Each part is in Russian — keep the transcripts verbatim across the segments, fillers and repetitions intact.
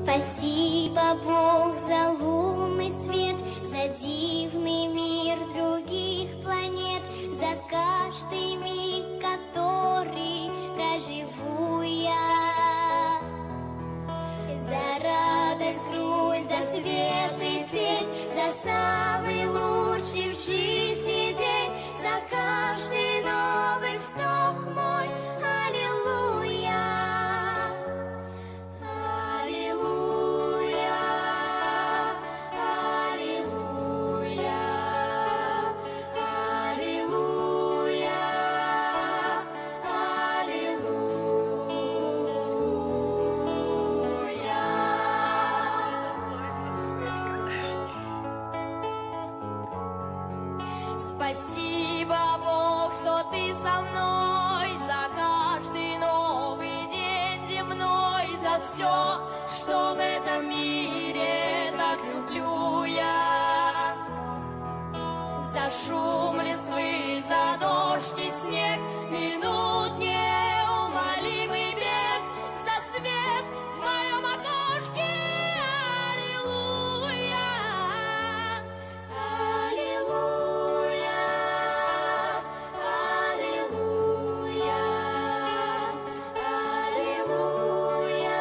Спасибо, Бог, за лунный свет, за дивный мир других планет, за каждый миг, который проживу я. За радость, грусть, за свет и тень, за самый лучший в жизни день, за каждый новый вздох мой. Аллилуйя! Аллилуйя! Аллилуйя! Аллилуйя! Спасибо, Бог, что Ты со мной, за каждый новый день земной, за все, что в этом мире так люблю я. За шум листвы, за дождь и снег, минут неумолимый бег, за свет в моем окошке. Аллилуйя! Аллилуйя! Аллилуйя! Аллилуйя!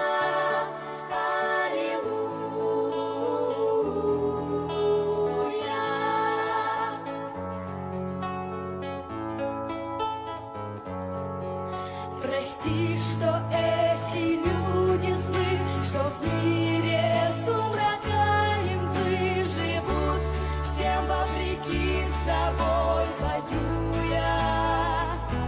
Аллилуйя! Прости, что эти люди злы, что в мире сумрака им мглы живут, всем вопреки с собой воюя.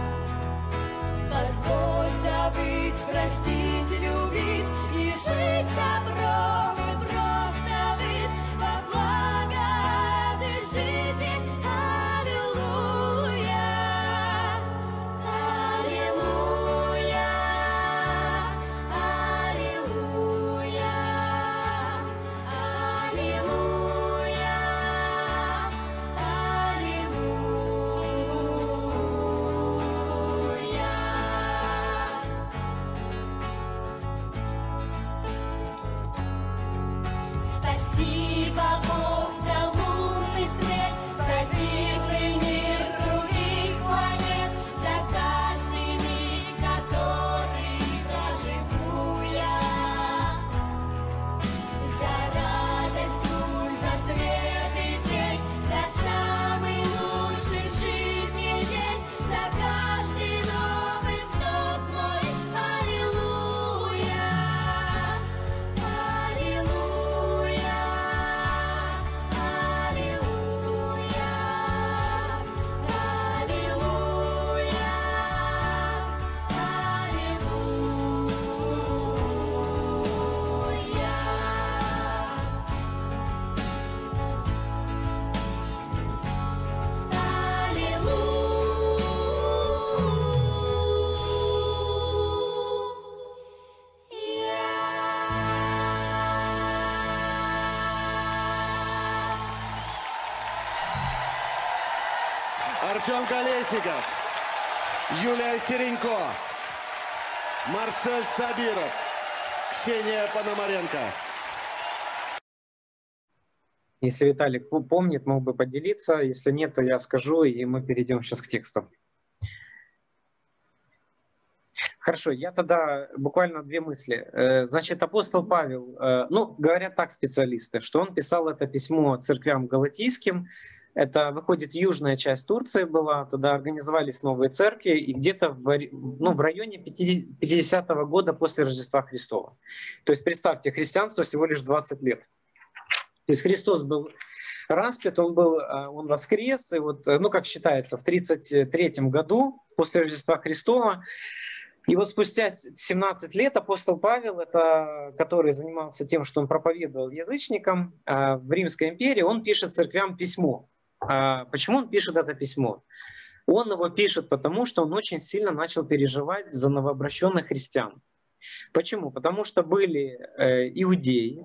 Позволь забыть, простить, любить и жить добром и просто быть во благо этой жизни. Аллилуйя! Аллилуйя! Аллилуйя! Аллилуйя! Спасибо, Бог, за лунный свет, за дивный мир других планет, за каждый миг, который проживу я. За радость, грусть, за свет и тень, за самый лучший в жизни день, за каждый новый вздох мой. Аллилуйя! Аллилуйя! Аллилуйя! Артем Колесников, Юлия Серенько, Марсель Сабиров, Ксения Пономаренко. Если Виталик помнит, мог бы поделиться. Если нет, то я скажу, и мы перейдем сейчас к тексту. Хорошо, я тогда буквально две мысли. Значит, апостол Павел, ну, говорят так специалисты, что он писал это письмо церквям галатийским. Это, выходит, южная часть Турции была, тогда организовались новые церкви, и где-то в, ну, в районе пятидесятого года после Рождества Христова. То есть, представьте, христианство всего лишь двадцать лет. То есть Христос был распят, он, был, он воскрес, и вот, ну, как считается, в тридцать третьем году после Рождества Христова. И вот спустя семнадцать лет апостол Павел, это, который занимался тем, что он проповедовал язычникам в Римской империи, он пишет церквям письмо. Почему он пишет это письмо? Он его пишет потому, что он очень сильно начал переживать за новообращенных христиан. Почему? Потому что были иудеи,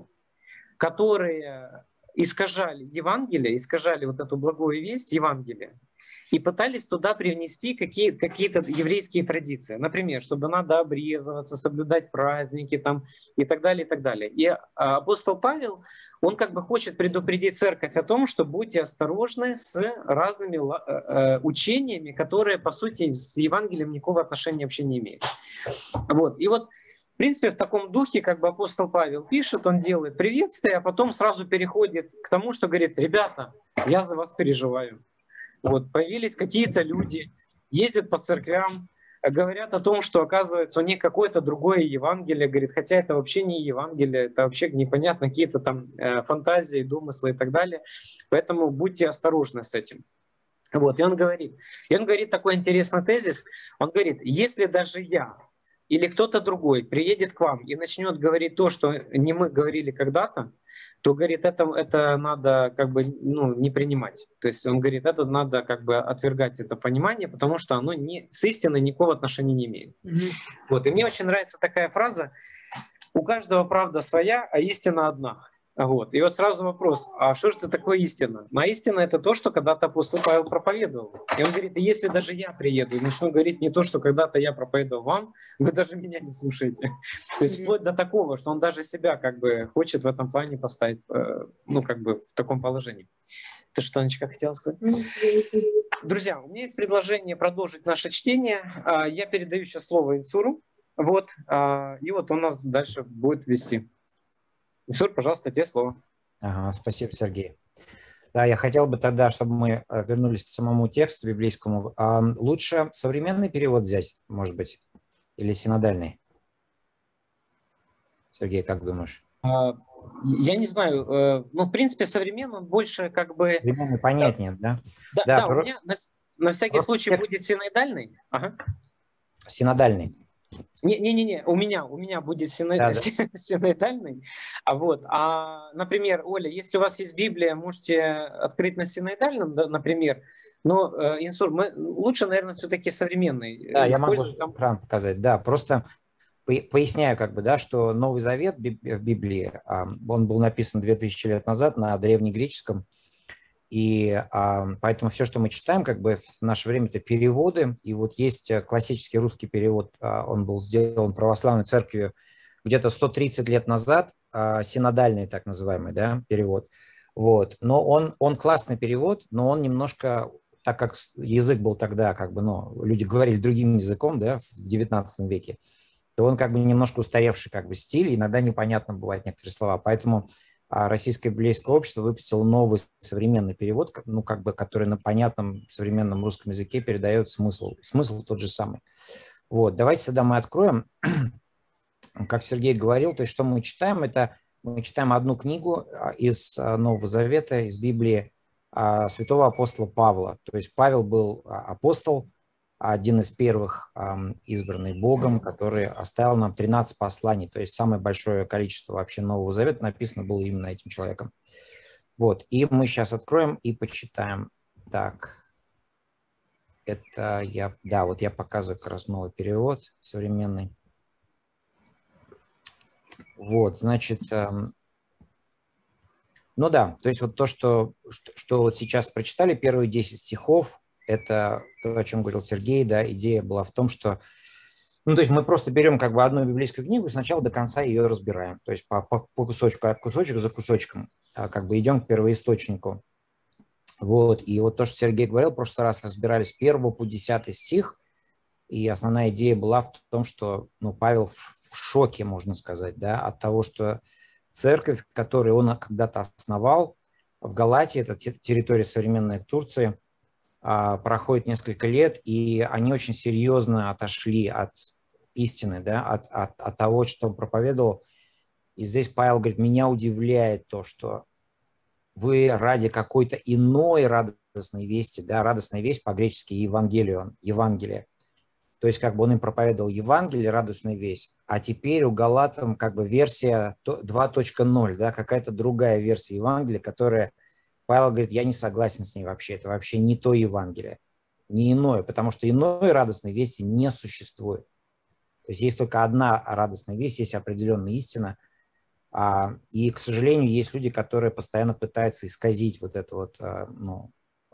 которые искажали Евангелие, искажали вот эту благую весть Евангелия. и пытались туда привнести какие, какие-то еврейские традиции. Например, чтобы надо обрезываться, соблюдать праздники там, и так далее, и так далее. И апостол Павел, он как бы хочет предупредить церковь о том, что будьте осторожны с разными э, учениями, которые, по сути, с Евангелием никакого отношения вообще не имеют. Вот. И вот, в принципе, в таком духе, как бы апостол Павел пишет, он делает приветствие, а потом сразу переходит к тому, что говорит: ребята, я за вас переживаю. Вот, появились какие-то люди, ездят по церквям, говорят о том, что, оказывается, у них какое-то другое Евангелие, говорит, хотя это вообще не Евангелие, это вообще непонятно, какие-то там э, фантазии, домыслы и так далее. Поэтому будьте осторожны с этим. Вот, и он говорит, и он говорит такой интересный тезис, он говорит: если даже я или кто-то другой приедет к вам и начнет говорить то, что не мы говорили когда-то, то, говорит, это, это надо как бы ну, не принимать. То есть он говорит, это надо как бы отвергать это понимание, потому что оно не, с истиной никакого отношения не имеет. Mm-hmm. Вот. И мне очень нравится такая фраза: у каждого правда своя, а истина одна. Вот. И вот сразу вопрос, а что же это такое истина? А истина — это то, что когда-то апостол Павел проповедовал. И он говорит, если даже я приеду и начну говорить не то, что когда-то я проповедовал вам, вы даже меня не слушаете. То есть вплоть до такого, что он даже себя как бы хочет в этом плане поставить, ну как бы в таком положении. Ты что, Анечка, хотела сказать? Друзья, у меня есть предложение продолжить наше чтение. Я передаю сейчас слово Инсуру. Вот. И вот он нас дальше будет вести. Инсур, пожалуйста, тебе слово. Ага, спасибо, Сергей. Да, я хотел бы тогда, чтобы мы вернулись к самому тексту библейскому. А лучше современный перевод взять, может быть, или синодальный? Сергей, как думаешь? Я не знаю. Ну, в принципе, современный, он больше как бы... Современный понятнее, да? Да, да, да про... у меня на, на всякий Просто случай текст... будет синодальный. Ага. Синодальный. Не-не-не, у меня, у меня будет синодальный. Да, да. А вот, а, например, Оля, если у вас есть Библия, можете открыть на синодальном, да, например. Но, э, Инсур, мы лучше, наверное, все-таки современный. Да, я могу там сказать, да, просто поясняю, как бы, да, что Новый Завет в Библии, он был написан две тысячи лет назад на древнегреческом. И а, поэтому все, что мы читаем, как бы в наше время, это переводы. И вот есть классический русский перевод, а, он был сделан православной церковью где-то сто тридцать лет назад, а, синодальный так называемый, да, перевод. Вот. Но он, он классный перевод, но он немножко, так как язык был тогда, как бы, ну, люди говорили другим языком, да, в девятнадцатом веке, то он как бы немножко устаревший как бы стиль, иногда непонятно бывают некоторые слова. Поэтому Российское библейское общество выпустило новый современный перевод, ну, как бы, который на понятном современном русском языке передает смысл. Смысл тот же самый. Вот, давайте тогда мы откроем. Как Сергей говорил, то есть что мы читаем, это мы читаем одну книгу из Нового Завета, из Библии святого апостола Павла. То есть Павел был апостол, один из первых избранный Богом, который оставил нам тринадцать посланий, то есть самое большое количество вообще Нового Завета написано было именно этим человеком. Вот, и мы сейчас откроем и почитаем. Так, это я, да, вот я показываю как раз новый перевод современный. Вот, значит, ну да, то есть вот то, что, что вот сейчас прочитали, первые десять стихов, это то, о чем говорил Сергей, да, идея была в том, что, ну, то есть мы просто берем как бы одну библейскую книгу и сначала до конца ее разбираем, то есть по, по, по кусочку, кусочек за кусочком, как бы идем к первоисточнику. Вот, и вот то, что Сергей говорил, в прошлый раз разбирались с первого по десятый стих, и основная идея была в том, что, ну, Павел в, в шоке, можно сказать, да, от того, что церковь, которую он когда-то основал в Галатии, это территория современной Турции, проходит несколько лет, и они очень серьезно отошли от истины, да, от, от, от того, что он проповедовал. И здесь Павел говорит, меня удивляет то, что вы ради какой-то иной радостной вести, да, радостная весть по-гречески Евангелион, Евангелие. То есть как бы он им проповедовал Евангелие, радостную весть, а теперь у галатам как бы версия два точка ноль, да, какая-то другая версия Евангелия, которая Павел говорит, я не согласен с ней вообще, это вообще не то Евангелие, не иное, потому что иной радостной вести не существует. То есть есть только одна радостная весть, есть определенная истина, и, к сожалению, есть люди, которые постоянно пытаются исказить вот это вот, ну,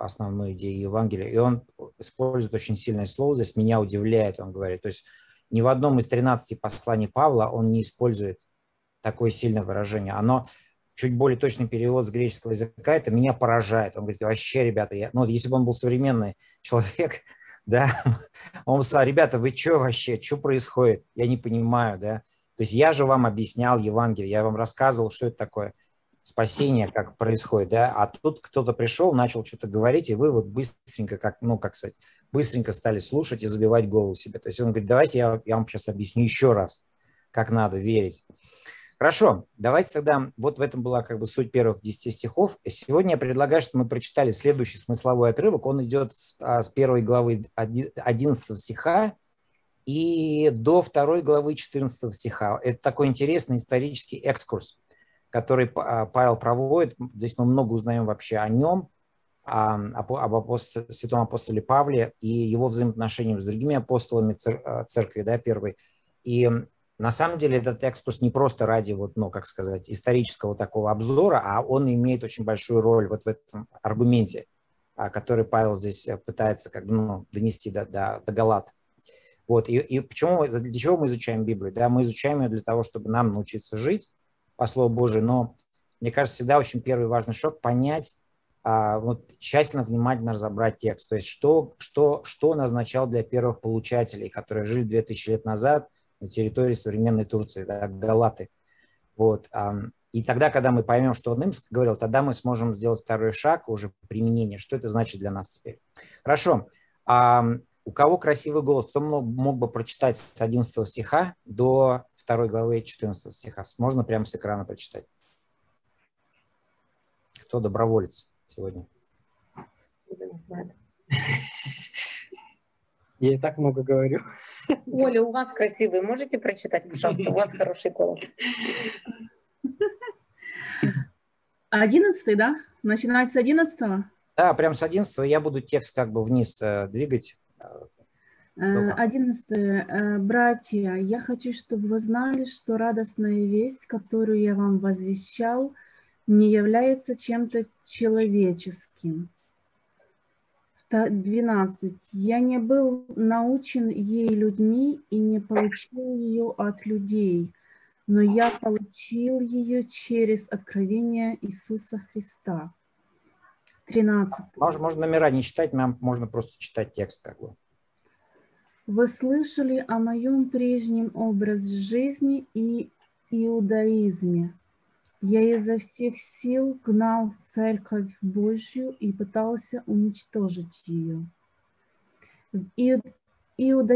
основную идею Евангелия. И он использует очень сильное слово здесь, меня удивляет, он говорит. То есть ни в одном из тринадцати посланий Павла он не использует такое сильное выражение. Оно, чуть более точный перевод с греческого языка, это меня поражает. Он говорит, вообще, ребята, я... ну, если бы он был современный человек, да, он сказал, ребята, вы что вообще, что происходит? Я не понимаю, да. То есть я же вам объяснял Евангелие, я вам рассказывал, что это такое спасение, как происходит, да, а тут кто-то пришел, начал что-то говорить, и вы вот быстренько, как, ну, как сказать, быстренько стали слушать и забивать голову себе. То есть он говорит, давайте я, я вам сейчас объясню еще раз, как надо верить. Хорошо, давайте тогда, вот в этом была как бы суть первых десяти стихов. Сегодня я предлагаю, что мы прочитали следующий смысловой отрывок. Он идет с, с первой главы одиннадцатого стиха и до второй главы четырнадцатого стиха. Это такой интересный исторический экскурс, который Павел проводит. Здесь мы много узнаем вообще о нем, об апостоле, святом апостоле Павле и его взаимоотношениях с другими апостолами церкви, да, первой. И на самом деле этот экскурс не просто ради, вот, ну, как сказать, исторического такого обзора, а он имеет очень большую роль вот в этом аргументе, который Павел здесь пытается как бы, ну, донести до, до, до Галат. Вот. И, и почему, для чего мы изучаем Библию? Да, мы изучаем ее для того, чтобы нам научиться жить по Слову Божию, но мне кажется, всегда очень первый важный шаг понять, а, вот, тщательно, внимательно разобрать текст. То есть что, что, что он означал для первых получателей, которые жили две тысячи лет назад на территории современной Турции, да, Галаты. Вот. И тогда, когда мы поймем, что он им говорил, тогда мы сможем сделать второй шаг, уже применение, что это значит для нас теперь. Хорошо. А у кого красивый голос? Кто мог, мог бы прочитать с одиннадцатого стиха до второй главы четырнадцатого стиха? Можно прямо с экрана прочитать. Кто доброволец сегодня? Я и так много говорю. Оля, у вас красивый. Можете прочитать, пожалуйста? У вас хороший голос. Одиннадцатый, да? Начинать с одиннадцатого? Да, прям с одиннадцатого я буду текст как бы вниз э, двигать. Одиннадцатое. Братья, я хочу, чтобы вы знали, что радостная весть, которую я вам возвещал, не является чем-то человеческим. двенадцать. Я не был научен ей людьми и не получил ее от людей, но я получил ее через откровение Иисуса Христа. тринадцать. Можно, можно номера не читать, нам можно просто читать текст как бы. Вы слышали о моем прежнем образе жизни и иудаизме. Я изо всех сил гнал Церковь Божью и пытался уничтожить ее. В иуда...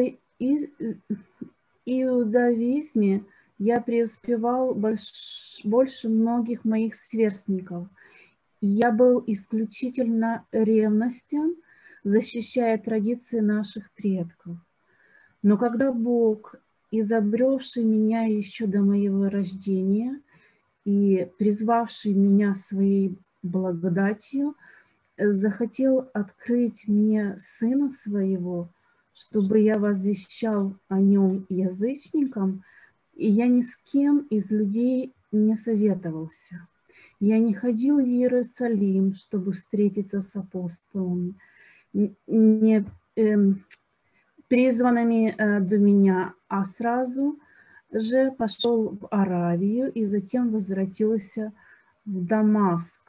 иудаизме я преуспевал больш... больше многих моих сверстников. Я был исключительно ревностен, защищая традиции наших предков. Но когда Бог, изобревший меня еще до моего рождения, и призвавший меня своей благодатью, захотел открыть мне Сына Своего, чтобы я возвещал о Нем язычникам, и я ни с кем из людей не советовался. Я не ходил в Иерусалим, чтобы встретиться с апостолами, не э, призванными э, до меня, а сразу же пошел в Аравию и затем возвратился в Дамаск.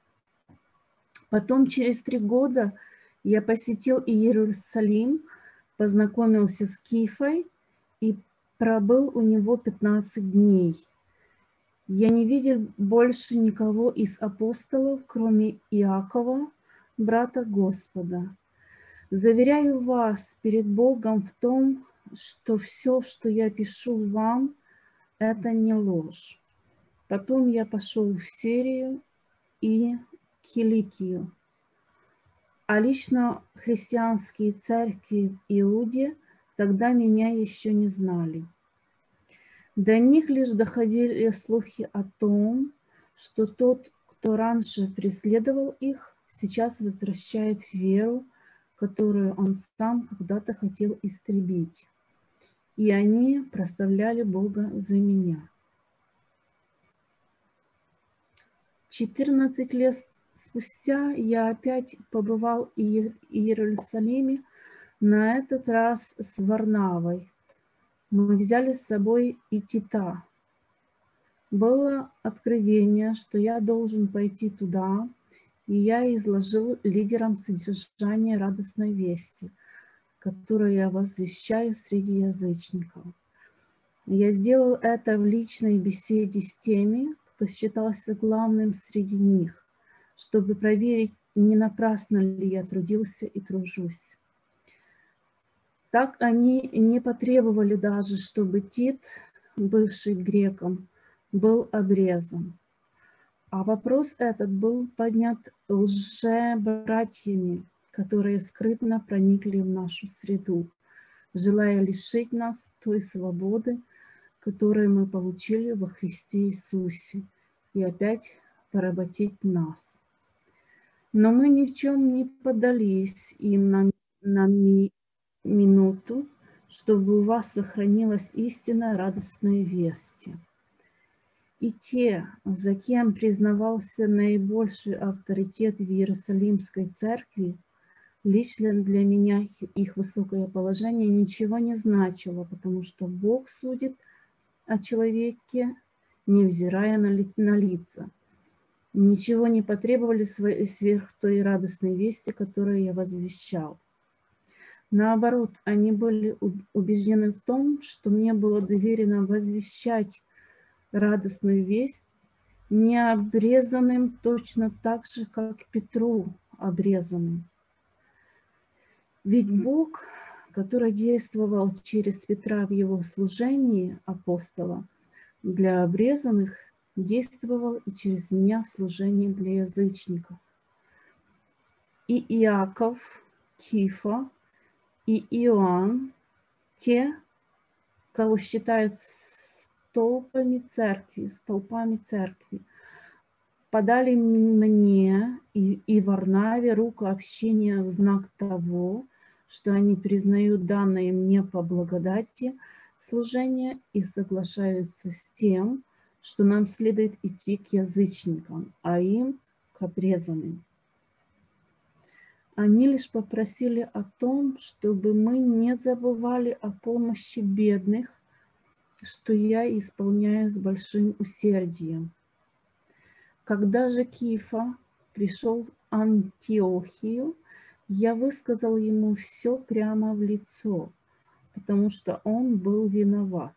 Потом через три года я посетил Иерусалим, познакомился с Кифой и пробыл у него пятнадцать дней. Я не видел больше никого из апостолов, кроме Иакова, брата Господа. Заверяю вас перед Богом в том, что все, что я пишу вам, это не ложь. Потом я пошел в Сирию и Киликию. А лично христианские церкви в Иуде тогда меня еще не знали. До них лишь доходили слухи о том, что тот, кто раньше преследовал их, сейчас возвращает веру, которую он сам когда-то хотел истребить. И они прославляли Бога за меня. четырнадцать лет спустя я опять побывал в Иерусалиме, на этот раз с Варнавой. Мы взяли с собой и Тита. Было откровение, что я должен пойти туда, и я изложил лидерам содержание радостной вести, которую я возвещаю среди язычников. Я сделал это в личной беседе с теми, кто считался главным среди них, чтобы проверить, не напрасно ли я трудился и тружусь. Так они не потребовали даже, чтобы Тит, бывший греком, был обрезан. А вопрос этот был поднят лже-братьями, которые скрытно проникли в нашу среду, желая лишить нас той свободы, которую мы получили во Христе Иисусе, и опять поработить нас. Но мы ни в чем не поддались им на, на ми, минуту, чтобы у вас сохранилась истинная радостная весть. И те, за кем признавался наибольший авторитет в Иерусалимской церкви, лично для меня их высокое положение ничего не значило, потому что Бог судит о человеке, невзирая на, ли, на лица. Ничего не потребовали сверх той радостной вести, которую я возвещал. Наоборот, они были убеждены в том, что мне было доверено возвещать радостную весть необрезанным точно так же, как Петру обрезанным. Ведь Бог, который действовал через Петра в его служении апостола для обрезанных, действовал и через меня в служении для язычников. И Иаков, Кифа и Иоанн, те, кого считают столпами церкви, столпами церкви, подали мне и, и Варнаве руку общения в знак того, что они признают данное мне по благодати служения и соглашаются с тем, что нам следует идти к язычникам, а им к обрезанным. Они лишь попросили о том, чтобы мы не забывали о помощи бедных, что я исполняю с большим усердием. Когда же Кифа пришел в Антиохию, я высказал ему все прямо в лицо, потому что он был виноват.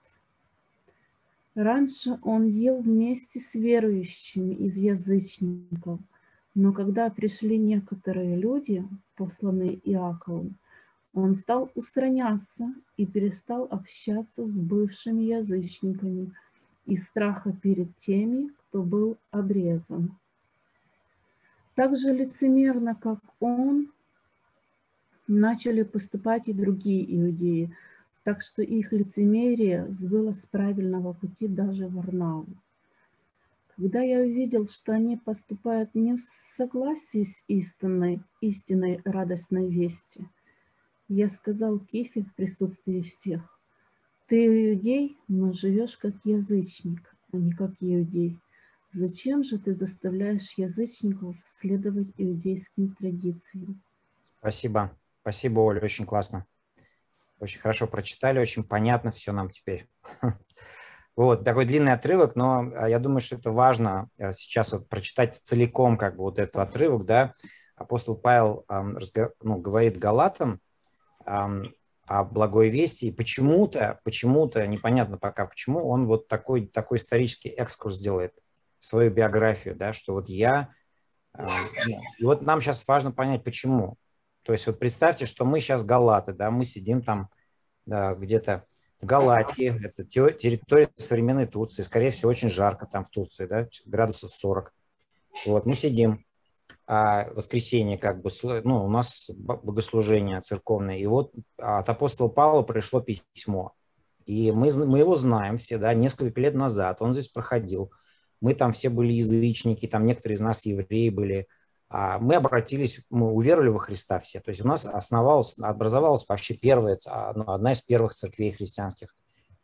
Раньше он ел вместе с верующими из язычников, но когда пришли некоторые люди, посланные Иаковом, он стал устраняться и перестал общаться с бывшими язычниками из страха перед теми, кто был обрезан. Так же лицемерно, как он, начали поступать и другие иудеи, так что их лицемерие сбыло с правильного пути даже Варнаву. Когда я увидел, что они поступают не в согласии с истинной, истинной радостной вести, я сказал Кифе в присутствии всех: ты иудей, но живешь как язычник, а не как иудей. Зачем же ты заставляешь язычников следовать иудейским традициям? Спасибо. Спасибо, Оля, очень классно. Очень хорошо прочитали, очень понятно все нам теперь. Вот, такой длинный отрывок, но я думаю, что это важно сейчас вот прочитать целиком как бы вот этот отрывок, да. Апостол Павел ну, говорит Галатам о благой вести, и почему-то, почему-то, непонятно пока почему, он вот такой, такой исторический экскурс делает в свою биографию, да, что вот я... И вот нам сейчас важно понять, почему. То есть вот представьте, что мы сейчас галаты, да, мы сидим там да, где-то в Галатии, это территория современной Турции, скорее всего, очень жарко там в Турции, да, градусов сорок. Вот, мы сидим, а воскресенье как бы, ну, у нас богослужение церковное, и вот от апостола Павла пришло письмо, и мы, мы его знаем все, да, несколько лет назад, он здесь проходил, мы там все были язычники, там некоторые из нас евреи были, мы обратились, мы уверовали во Христа все. То есть у нас основалась, образовалась вообще первая, одна из первых церквей христианских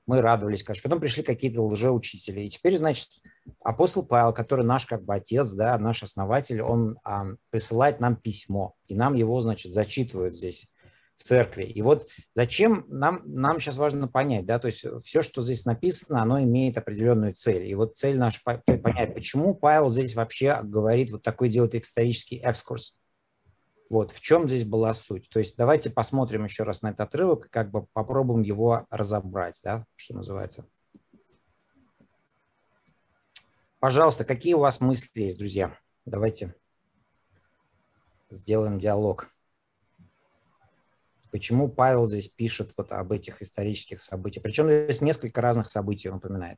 мы радовались, конечно. Потом пришли какие-то лжеучители. И теперь, значит, апостол Павел, который наш как бы отец, да, наш основатель, он а, присылает нам письмо. И нам его, значит, зачитывают здесь в церкви. И вот зачем нам, нам сейчас важно понять, да, то есть все, что здесь написано, оно имеет определенную цель. И вот цель наша понять, почему Павел здесь вообще говорит, вот такой делает исторический экскурс. Вот, в чем здесь была суть. То есть давайте посмотрим еще раз на этот отрывок, как бы попробуем его разобрать, да, что называется. Пожалуйста, какие у вас мысли есть, друзья? Давайте сделаем диалог. Почему Павел здесь пишет вот об этих исторических событиях? Причем здесь несколько разных событий он упоминает.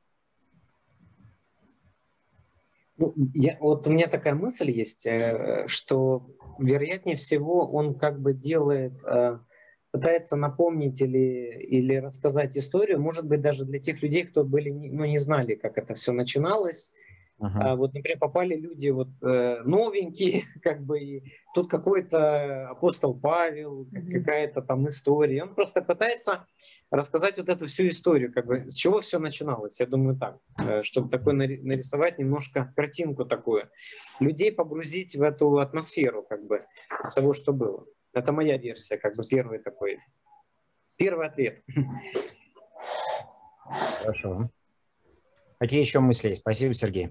Ну, я, вот у меня такая мысль есть, что, вероятнее всего, он как бы делает, пытается напомнить или, или рассказать историю, может быть, даже для тех людей, кто были, ну, не знали, как это все начиналось. Uh-huh. Вот, например, попали люди вот новенькие, как бы, и тут какой-то апостол Павел, uh-huh. какая-то там история. Он просто пытается рассказать вот эту всю историю, как бы, с чего все начиналось. Я думаю так, чтобы такой нарисовать немножко картинку такую, людей погрузить в эту атмосферу, как бы, того, что было. Это моя версия, как бы первый такой, первый ответ. Хорошо. Какие еще мысли есть? Спасибо, Сергей.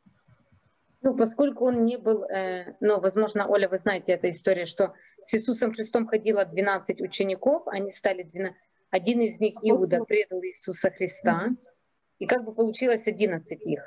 Ну, поскольку он не был, э, ну, возможно, Оля, вы знаете эту историю, что с Иисусом Христом ходило двенадцать учеников, они стали двенадцать, один из них, Иуда, предал Иисуса Христа, и как бы получилось одиннадцать их.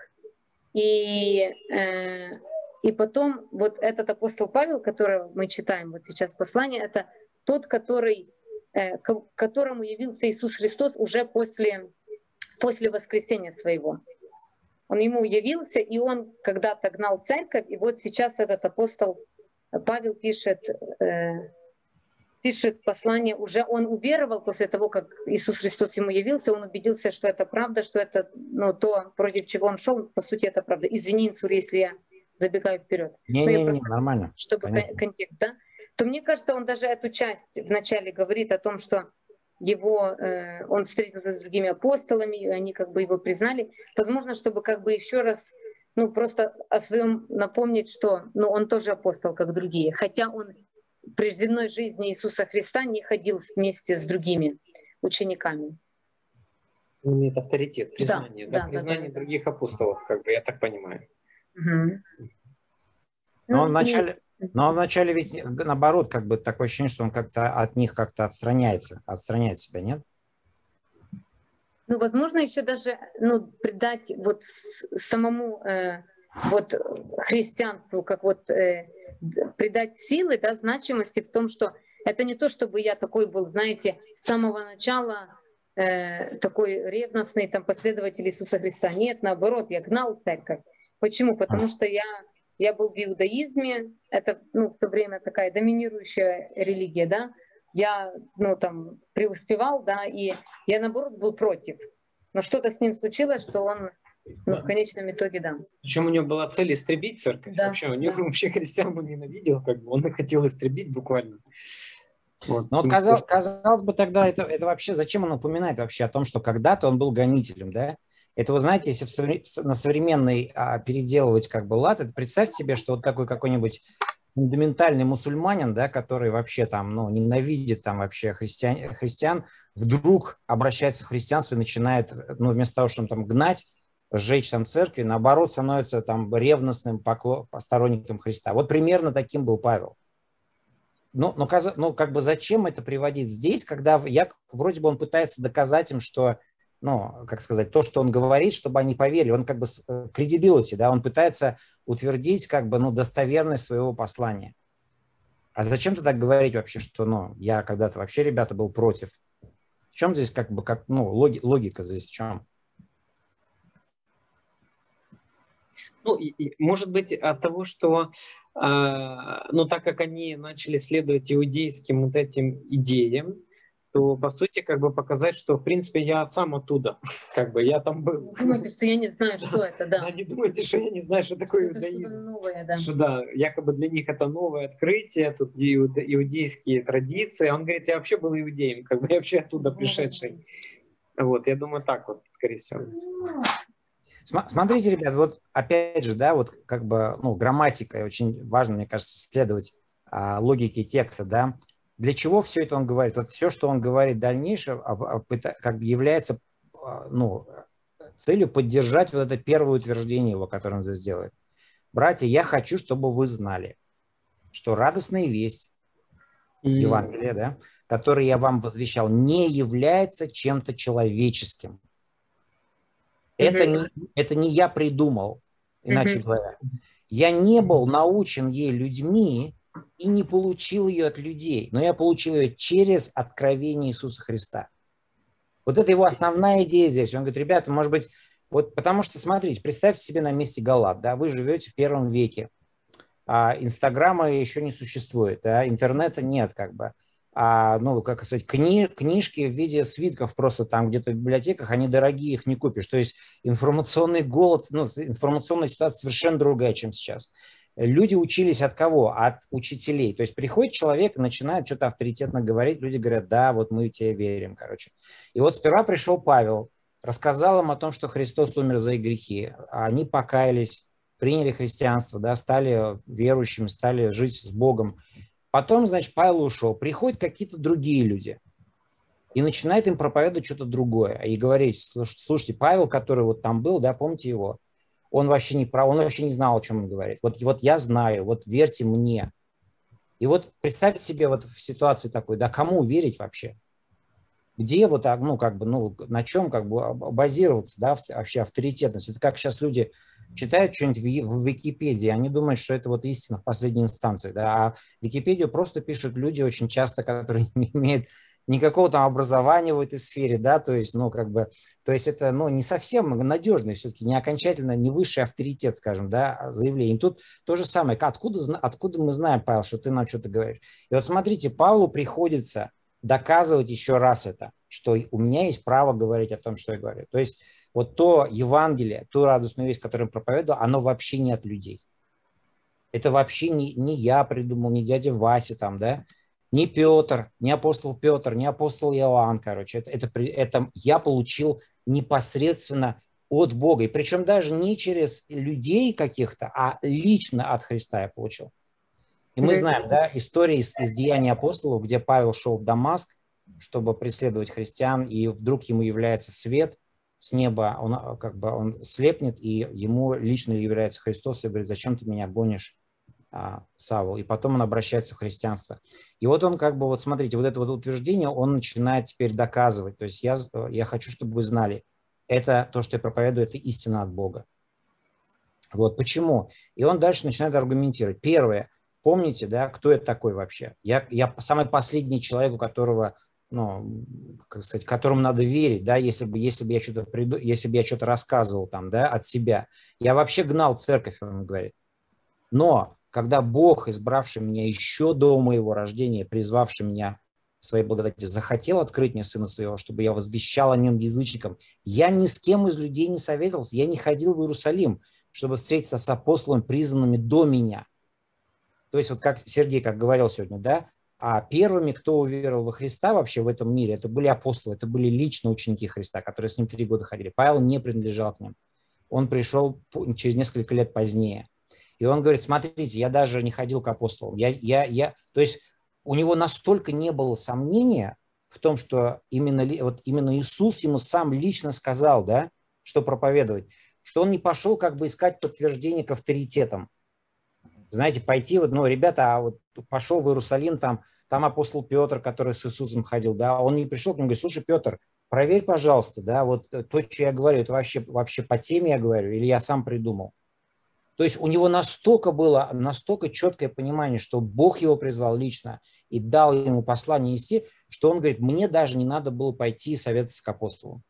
И, э, и потом вот этот апостол Павел, которого мы читаем вот сейчас послание, это тот, который, э, к которому явился Иисус Христос уже после, после воскресения своего. Он ему явился, и он когда-то гнал церковь, и вот сейчас этот апостол Павел пишет, э, пишет послание, уже он уверовал после того, как Иисус Христос ему явился, он убедился, что это правда, что это, ну, то, против чего он шел, по сути, это правда. Извини, Инсур, если я забегаю вперед. Не-не-не, нормально. Чтобы конечно. Контекст, да? То мне кажется, он даже эту часть вначале говорит о том, что его, э, он встретился с другими апостолами, и они как бы его признали. Возможно, чтобы как бы еще раз, ну, просто о своем напомнить, что, ну, он тоже апостол, как другие. Хотя он при земной жизни Иисуса Христа не ходил вместе с другими учениками. Он имеет авторитет, признание, да, да, да, признание да, да, других апостолов, как бы, я так понимаю. Угу. Но Ну, он вначале... Но вначале ведь наоборот, как бы такое ощущение, что он как-то от них как-то отстраняется, отстраняет себя, нет? Ну, возможно, еще даже, ну, придать вот самому э, вот христианству, как вот э, придать силы, да, значимости в том, что это не то, чтобы я такой был, знаете, с самого начала э, такой ревностный там последователь Иисуса Христа. Нет, наоборот, я гнал церковь. Почему? Потому что я Я был в иудаизме, это, ну, в то время такая доминирующая религия, да. Я, ну, там, преуспевал, да, и я, наоборот, был против. Но что-то с ним случилось, что он, ну, в конечном итоге, да. Причем у него была цель истребить церковь. Да, вообще, у него да. вообще христиан он ненавидел, как бы, он их хотел истребить буквально. Вот, Но вот казалось, казалось бы тогда, это, это вообще, зачем он упоминает вообще о том, что когда-то он был гонителем, да? Это, вы знаете, если в совре- на современный а, переделывать как бы лад, это представьте себе, что вот такой какой-нибудь фундаментальный мусульманин, да, который вообще там, ну, ненавидит там вообще христиан, христиан, вдруг обращается к христианству и начинает, ну, вместо того, чтобы там гнать, сжечь там церкви, наоборот, становится там ревностным поклон, сторонником Христа. Вот примерно таким был Павел. Ну, ну, ну, как бы зачем это приводить здесь, когда я, вроде бы он пытается доказать им, что, ну, как сказать, то, что он говорит, чтобы они поверили, он как бы credibility, да, он пытается утвердить как бы, ну, достоверность своего послания. А зачем тогда говорить вообще, что, ну, я когда-то вообще, ребята, был против? В чем здесь как бы, как, ну, логи, логика здесь в чем? Ну, и, и, может быть, от того, что, э, ну, так как они начали следовать иудейским вот этим идеям, то, по сути, как бы показать, что, в принципе, я сам оттуда, как бы, я там был. Не думайте, что я не знаю, что это, да. Да, не думайте, что я не знаю, что такое Это иудаизм. что-то новое, да. Что, да, якобы для них это новое открытие, тут иуде, иудейские традиции. Он говорит, я вообще был иудеем, как бы я вообще оттуда пришедший. Вот, я думаю, так вот, скорее всего. Сма- Смотрите, ребят, вот опять же, да, вот как бы, ну, грамматика, очень важно, мне кажется, следовать а, логике текста, да. Для чего все это он говорит? Вот все, что он говорит дальнейшее, а, а, пыта- как бы является, а, ну, целью поддержать вот это первое утверждение его, которое он здесь делает. Братья, я хочу, чтобы вы знали, что радостная весть, Евангелие, да, который я вам возвещал, не является чем-то человеческим. Это Мгм. не, это не я придумал, иначе Мгм. говоря. Я не был научен ей людьми и не получил ее от людей, но я получил ее через откровение Иисуса Христа. Вот это его основная идея здесь. Он говорит, ребята, может быть, вот потому что, смотрите, представьте себе на месте Галат, да, вы живете в первом веке, а Инстаграма еще не существует, да, интернета нет, как бы. А, ну, как сказать, кни, книжки в виде свитков просто там где-то в библиотеках, они дорогие, их не купишь. То есть информационный голод, ну, информационная ситуация совершенно другая, чем сейчас. Люди учились от кого? От учителей. То есть приходит человек, начинает что-то авторитетно говорить, люди говорят, да, вот мы в тебе верим, короче. И вот сперва пришел Павел, рассказал им о том, что Христос умер за их грехи. Они покаялись, приняли христианство, да, стали верующими, стали жить с Богом. Потом, значит, Павел ушел. Приходят какие-то другие люди и начинает им проповедовать что-то другое. И говорить, слушайте, Павел, который вот там был, да, помните его, он вообще не прав, он вообще не знал, о чем он говорит. Вот, вот я знаю, вот верьте мне. И вот представьте себе вот в ситуации такой, да, кому верить вообще? Где вот, ну, как бы, ну, на чем как бы базироваться, да, вообще авторитетность? Это как сейчас люди читают что-нибудь в Википедии, они думают, что это вот истина в последней инстанции, да, а Википедию просто пишут люди очень часто, которые не имеют никакого там образования в этой сфере, да, то есть, ну, как бы, то есть это, ну, не совсем надежный, все-таки не окончательно, не высший авторитет, скажем, да, заявление. И тут то же самое, откуда, откуда мы знаем, Павел, что ты нам что-то говоришь? И вот смотрите, Павлу приходится доказывать еще раз это, что у меня есть право говорить о том, что я говорю. То есть вот то Евангелие, ту радостную весть, которую я проповедовал, оно вообще не от людей. Это вообще не, не я придумал, не дядя Вася там, да, не Петр, не апостол Петр, не апостол Иоанн, короче. Это, это, это я получил непосредственно от Бога. И причем даже не через людей каких-то, а лично от Христа я получил. И мы знаем, да, истории из, из Деяний апостолов, где Павел шел в Дамаск, чтобы преследовать христиан, и вдруг ему является свет с неба, он как бы он слепнет, и ему лично является Христос и говорит, зачем ты меня гонишь, а, Савл? И потом он обращается в христианство. И вот он как бы, вот смотрите, вот это вот утверждение он начинает теперь доказывать. То есть я, я хочу, чтобы вы знали, это то, что я проповедую, это истина от Бога. Вот почему? И он дальше начинает аргументировать. Первое. Помните, да, кто я такой вообще? Я, я самый последний человек, у которого, ну, как сказать, которому надо верить, да, если бы, если бы я что-то приду, если бы я что-то рассказывал там, да, от себя. Я вообще гнал церковь, он говорит. Но когда Бог, избравший меня еще до моего рождения, призвавший меня своей благодати, захотел открыть мне Сына Своего, чтобы я возвещал о Нем язычникам, я ни с кем из людей не советовался, я не ходил в Иерусалим, чтобы встретиться с апостолами, призванными до меня. То есть вот как Сергей, как говорил сегодня, да, а первыми, кто уверовал во Христа вообще в этом мире, это были апостолы, это были лично ученики Христа, которые с ним три года ходили. Павел не принадлежал к ним. Он пришел через несколько лет позднее. И он говорит, смотрите, я даже не ходил к апостолам. Я, я, я... То есть у него настолько не было сомнения в том, что именно, вот именно Иисус ему сам лично сказал, да, что проповедовать, что он не пошел как бы искать подтверждение к авторитетам. Знаете, пойти, вот, ну, ребята, а вот пошел в Иерусалим, там, там апостол Петр, который с Иисусом ходил, да, он не пришел к нему, говорит, слушай, Петр, проверь, пожалуйста, да, вот то, что я говорю, это вообще, вообще по теме я говорю, или я сам придумал. То есть у него настолько было, настолько четкое понимание, что Бог его призвал лично и дал ему послание нести, что он говорит, мне даже не надо было пойти и советоваться к апостолу.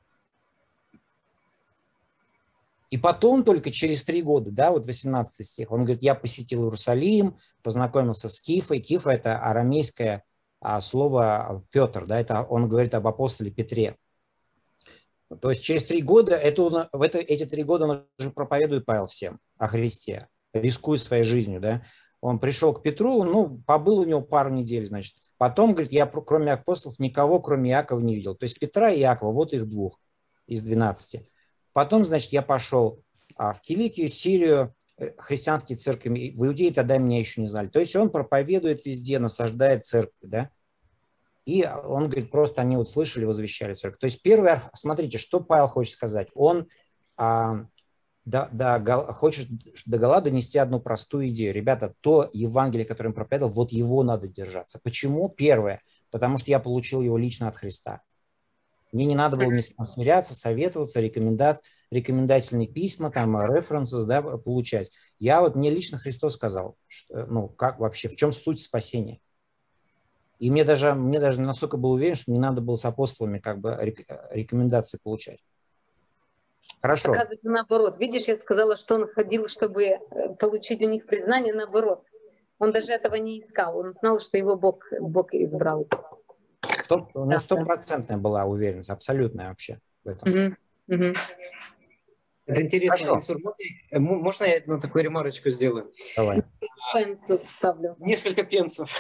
И потом только через три года, да, вот восемнадцатый стих, он говорит, я посетил Иерусалим, познакомился с Кифой. Кифа – это арамейское а, слово Петр, да, это он говорит об апостоле Петре. То есть через три года, это он, в это, эти три года он уже проповедует, Павел, всем о Христе, рискуя своей жизнью, да. Он пришел к Петру, ну, побыл у него пару недель, значит, Потом, говорит, я кроме апостолов никого, кроме Иакова, не видел. То есть Петра и Иакова, вот их двух из двенадцати. Потом, значит, я пошел а, в Киликию, Сирию, христианские церкви. В Иудее тогда меня еще не знали. То есть он проповедует везде, насаждает церкви, да. И он говорит, просто они вот слышали, возвещали церковь. То есть первый, смотрите, что Павел хочет сказать. Он а, до, до, хочет до гола донести одну простую идею. Ребята, то Евангелие, которое он проповедовал, вот его надо держаться. Почему? Первое, потому что я получил его лично от Христа. Мне не надо было ни с кем смиряться, советоваться, рекомендать, рекомендательные письма, там, референсы, да, получать. Я вот, мне лично Христос сказал, что, ну, как вообще, в чем суть спасения. И мне даже, мне даже настолько был уверен, что не надо было с апостолами как бы рекомендации получать. Хорошо. Оказывается, наоборот. Видишь, я сказала, что он ходил, чтобы получить у них признание, наоборот. Он даже этого не искал. Он знал, что его Бог, Бог избрал. Стоп, у него стопроцентная была уверенность, абсолютная вообще в этом. Угу. Угу. Это интересно, Ильсур, можно, можно я одну такую ремарочку сделаю? Давай. Пенсов ставлю. Несколько пенсов.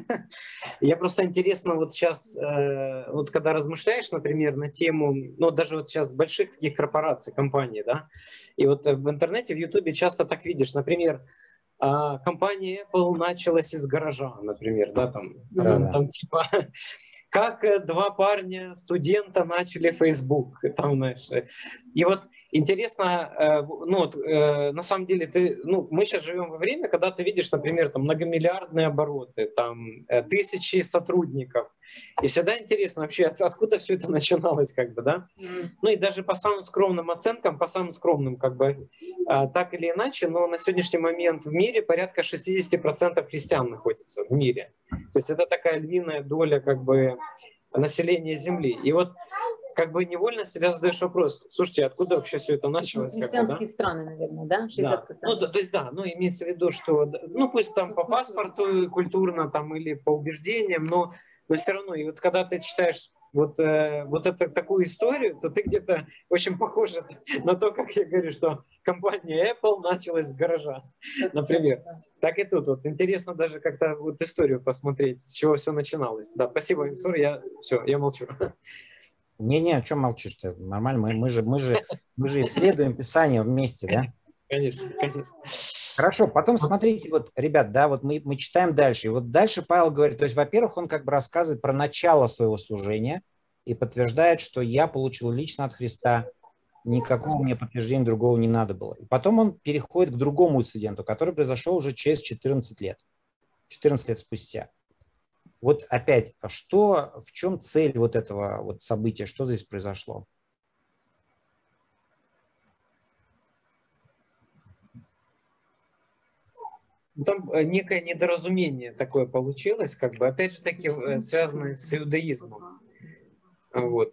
Я просто интересно, вот сейчас, э, вот когда размышляешь, например, на тему, ну даже вот сейчас больших таких корпораций, компаний, да, и вот в интернете, в Ютубе часто так видишь, например, э, компания Apple началась из гаража, например, да, там, Да, там, да. там типа... Как два парня, студента, начали Facebook. Там, знаешь. И вот интересно, ну вот, на самом деле, ты, ну, мы сейчас живем во время, когда ты видишь, например, там, многомиллиардные обороты, там, тысячи сотрудников. И всегда интересно вообще, от, откуда все это начиналось, как бы, да? Mm. Ну и даже по самым скромным оценкам, по самым скромным, как бы, так или иначе, но на сегодняшний момент в мире порядка шестьдесят процентов христиан находится в мире. То есть это такая львиная доля, как бы, населения Земли. И вот как бы невольно себя задаешь вопрос, слушайте, откуда вообще все это началось? Христианские как бы, да? страны, наверное, да? шестьдесят процентов. Да. Ну, да, то есть, да, ну, имеется в виду, что, ну, пусть там по паспорту культурно там или по убеждениям, но, но все равно, и вот когда ты читаешь вот, э, вот это, такую историю, то ты где-то очень похоже на то, как я говорю, что компания Apple началась с гаража, например. Так и тут. Вот интересно даже как-то вот историю посмотреть, с чего все начиналось. Да, спасибо, Ильсур, я все, я молчу. Не-не, о чем молчишь-то? Нормально, мы, мы, же, мы, же, мы же исследуем Писание вместе, да? Конечно, конечно. Хорошо, потом смотрите, вот, ребят, да, вот мы, мы читаем дальше. И вот дальше Павел говорит, то есть, во-первых, он как бы рассказывает про начало своего служения и подтверждает, что я получил лично от Христа, никакого мне подтверждения другого не надо было. И потом он переходит к другому инциденту, который произошел уже через четырнадцать лет. четырнадцать лет спустя. Вот опять, что, в чем цель вот этого вот события, что здесь произошло? Там некое недоразумение такое получилось, как бы, опять же таки, связанное с иудаизмом. Вот.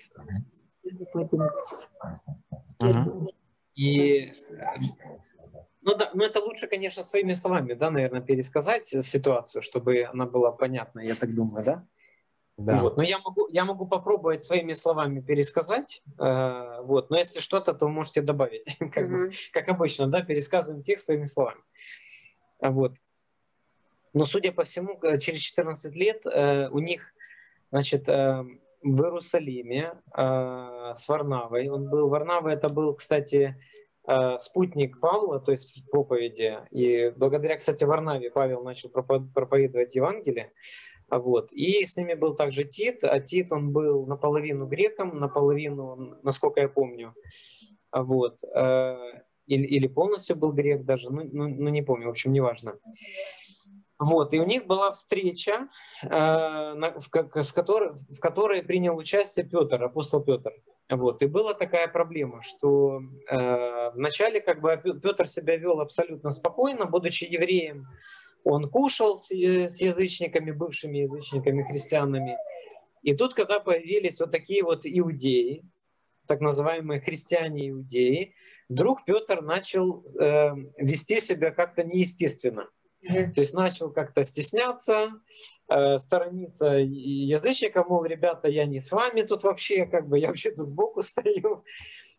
Uh-huh. И, ну да, ну это лучше, конечно, своими словами, да, наверное, пересказать ситуацию, чтобы она была понятна, я так думаю, да? Да. Вот. Но я могу, я могу попробовать своими словами пересказать, э, вот, но если что-то, то можете добавить, как, uh-huh. бы, как обычно, да, пересказываем текст своими словами. Вот. Но, судя по всему, через четырнадцать лет э, у них, значит, э, в Иерусалиме э, с Варнавой, он был, Варнава это был, кстати, э, спутник Павла, то есть в проповеди, и благодаря, кстати, Варнаве Павел начал проповедовать Евангелие, вот, и с ними был также Тит, а Тит, он был наполовину греком, наполовину, насколько я помню, вот, э, или, или полностью был грек даже, ну, ну, ну не помню, в общем, неважно. Вот, и у них была встреча, э, на, в, как, с которой, в которой принял участие Петр, апостол Петр. Вот, и была такая проблема, что э, вначале как бы Петр себя вел абсолютно спокойно, будучи евреем, он кушал с, с язычниками, бывшими язычниками, христианами. И тут, когда появились вот такие вот иудеи, так называемые христиане-иудеи, вдруг Петр начал э, вести себя как-то неестественно. Mm-hmm. То есть начал как-то стесняться, э, сторониться язычников, мол, ребята, я не с вами тут вообще, как бы я вообще тут сбоку стою.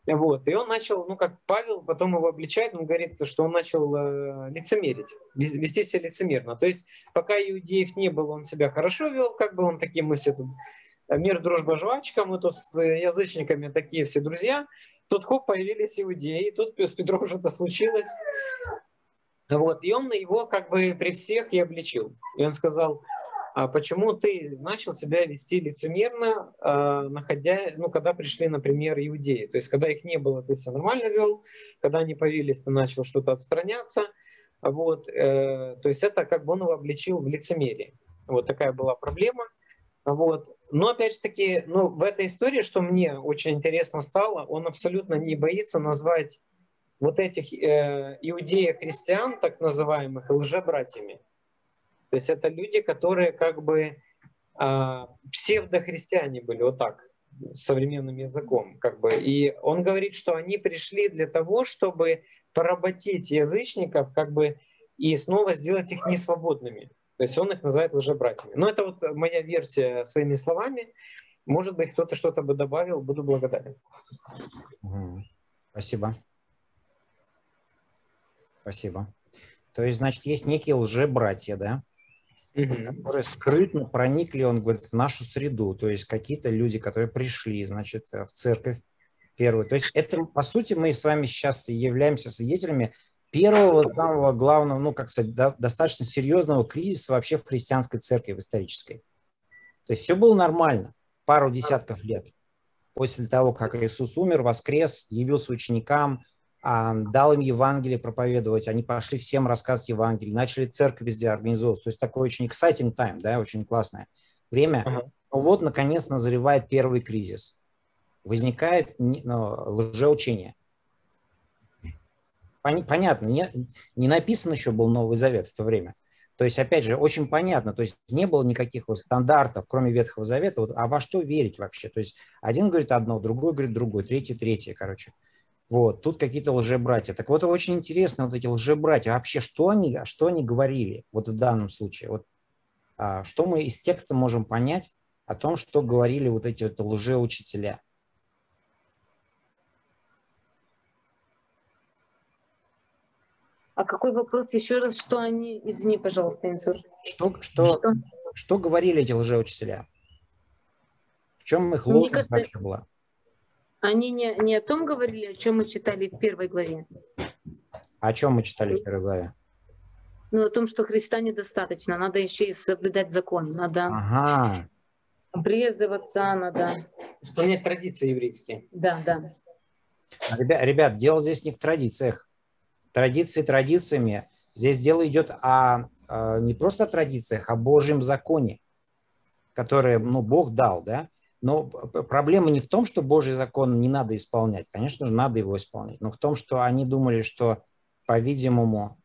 Вот. И он начал, ну как Павел, потом его обличает, он говорит, что он начал э, лицемерить, вести себя лицемерно. То есть пока иудеев не было, он себя хорошо вел, как бы он таким, мы все тут мир, дружба, жвачка, мы тут с язычниками такие все друзья. Тут хоп, появились иудеи, тут с Петром что-то случилось. Вот. И он его как бы при всех и обличил. И он сказал, а почему ты начал себя вести лицемерно, э, находя, ну, когда пришли, например, иудеи. То есть, когда их не было, ты себя нормально вел, когда они появились, ты начал что-то отстраняться. Вот, э, то есть, это как бы он его обличил в лицемерии. Вот такая была проблема. Вот. Но, опять же таки, ну, в этой истории, что мне очень интересно стало, он абсолютно не боится назвать вот этих э, иудеев-христиан, так называемых, лжебратьями. То есть это люди, которые как бы э, псевдохристиане были, вот так, современным языком. Как бы. И он говорит, что они пришли для того, чтобы поработить язычников как бы, и снова сделать их несвободными. То есть он их называет лжебратьями. Но это вот моя версия своими словами. Может быть, кто-то что-то бы добавил, буду благодарен. Спасибо. Спасибо. То есть, значит, есть некие лжебратья, да? Которые скрытно проникли, он говорит, в нашу среду. То есть какие-то люди, которые пришли, значит, в церковь первую. То есть это, по сути, мы с вами сейчас являемся свидетелями первого, самого главного, ну, как сказать, да, достаточно серьезного кризиса вообще в христианской церкви, в исторической. То есть все было нормально пару десятков лет после того, как Иисус умер, воскрес, явился ученикам, дал им Евангелие проповедовать, они пошли всем рассказывать Евангелие, начали церковь везде организовывать. То есть такой очень exciting time, да, очень классное время. Uh-huh. Но вот, наконец, назревает первый кризис. Возникает ну, лжеучение. Понятно, не, не написан еще был Новый Завет в то время. То есть, опять же, очень понятно, то есть не было никаких вот стандартов, кроме Ветхого Завета, вот, а во что верить вообще? То есть один говорит одно, другой говорит другое, третий, третье, короче. Вот, тут какие-то лжебратья. Так вот, очень интересно, вот эти лжебратья, вообще, что они, что они говорили вот в данном случае? Вот, а, что мы из текста можем понять о том, что говорили вот эти вот лжеучителя? А какой вопрос еще раз, что они, извини, пожалуйста, Инсур. Что, что, что? что говорили эти лжеучителя? В чем их ложность кажется, вообще была? Они не, не о том говорили, о чем мы читали в первой главе. О чем мы читали в первой главе? Ну, о том, что Христа недостаточно, надо еще и соблюдать закон, надо ага. обрезываться, надо... Исполнять традиции еврейские. Да, да. Ребят, ребят, дело здесь не в традициях. Традиции традициями. Здесь дело идет о, о не просто о традициях, а о Божьем законе, который, ну, Бог дал, да? Но проблема не в том, что Божий закон не надо исполнять. Конечно же, надо его исполнять. Но в том, что они думали, что, по-видимому,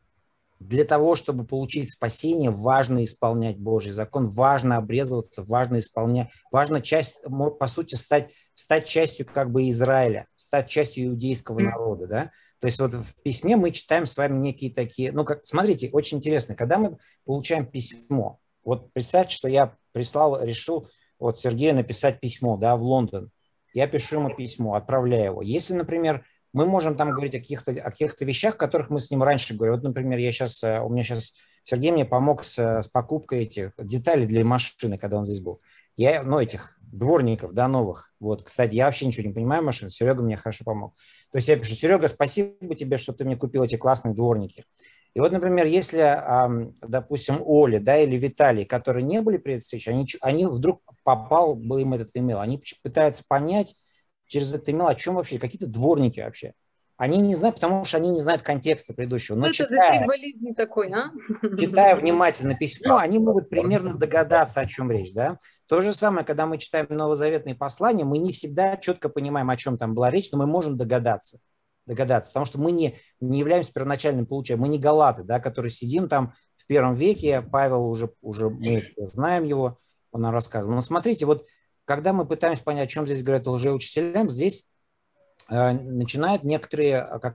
для того, чтобы получить спасение, важно исполнять Божий закон, важно обрезываться, важно исполнять, важно часть, по сути, стать, стать частью как бы Израиля, стать частью иудейского народа, да? То есть вот в письме мы читаем с вами некие такие, ну, как, смотрите, очень интересно, когда мы получаем письмо, вот представьте, что я прислал, решил вот Сергею написать письмо, да, в Лондон, я пишу ему письмо, отправляю его. Если, например, мы можем там говорить о каких-то, о каких-то вещах, о которых мы с ним раньше говорили. Вот, например, я сейчас, у меня сейчас Сергей мне помог с, с покупкой этих деталей для машины, когда он здесь был. Я, ну, этих дворников, да, новых. Вот, кстати, я вообще ничего не понимаю в машине, Серега мне хорошо помог. То есть я пишу: Серега, спасибо тебе, что ты мне купил эти классные дворники. И вот, например, если, допустим, Оля, да, или Виталий, которые не были при этой встрече, они, они вдруг попал бы им этот имейл, они пытаются понять через это имейл, о чем вообще, какие-то дворники вообще. Они не знают, потому что они не знают контекста предыдущего. Но это читая, за символизм такой, а? читая внимательно письмо, они могут примерно догадаться, о чем речь. Да? То же самое, когда мы читаем новозаветные послания, мы не всегда четко понимаем, о чем там была речь, но мы можем догадаться. догадаться, потому что мы не, не являемся первоначальным получаем, мы не галаты, да, которые сидим там в первом веке, Павел уже, уже мы знаем его, он нам рассказывал. Но смотрите, вот когда мы пытаемся понять, о чем здесь говорят лжеучителям, здесь э, начинают некоторые, как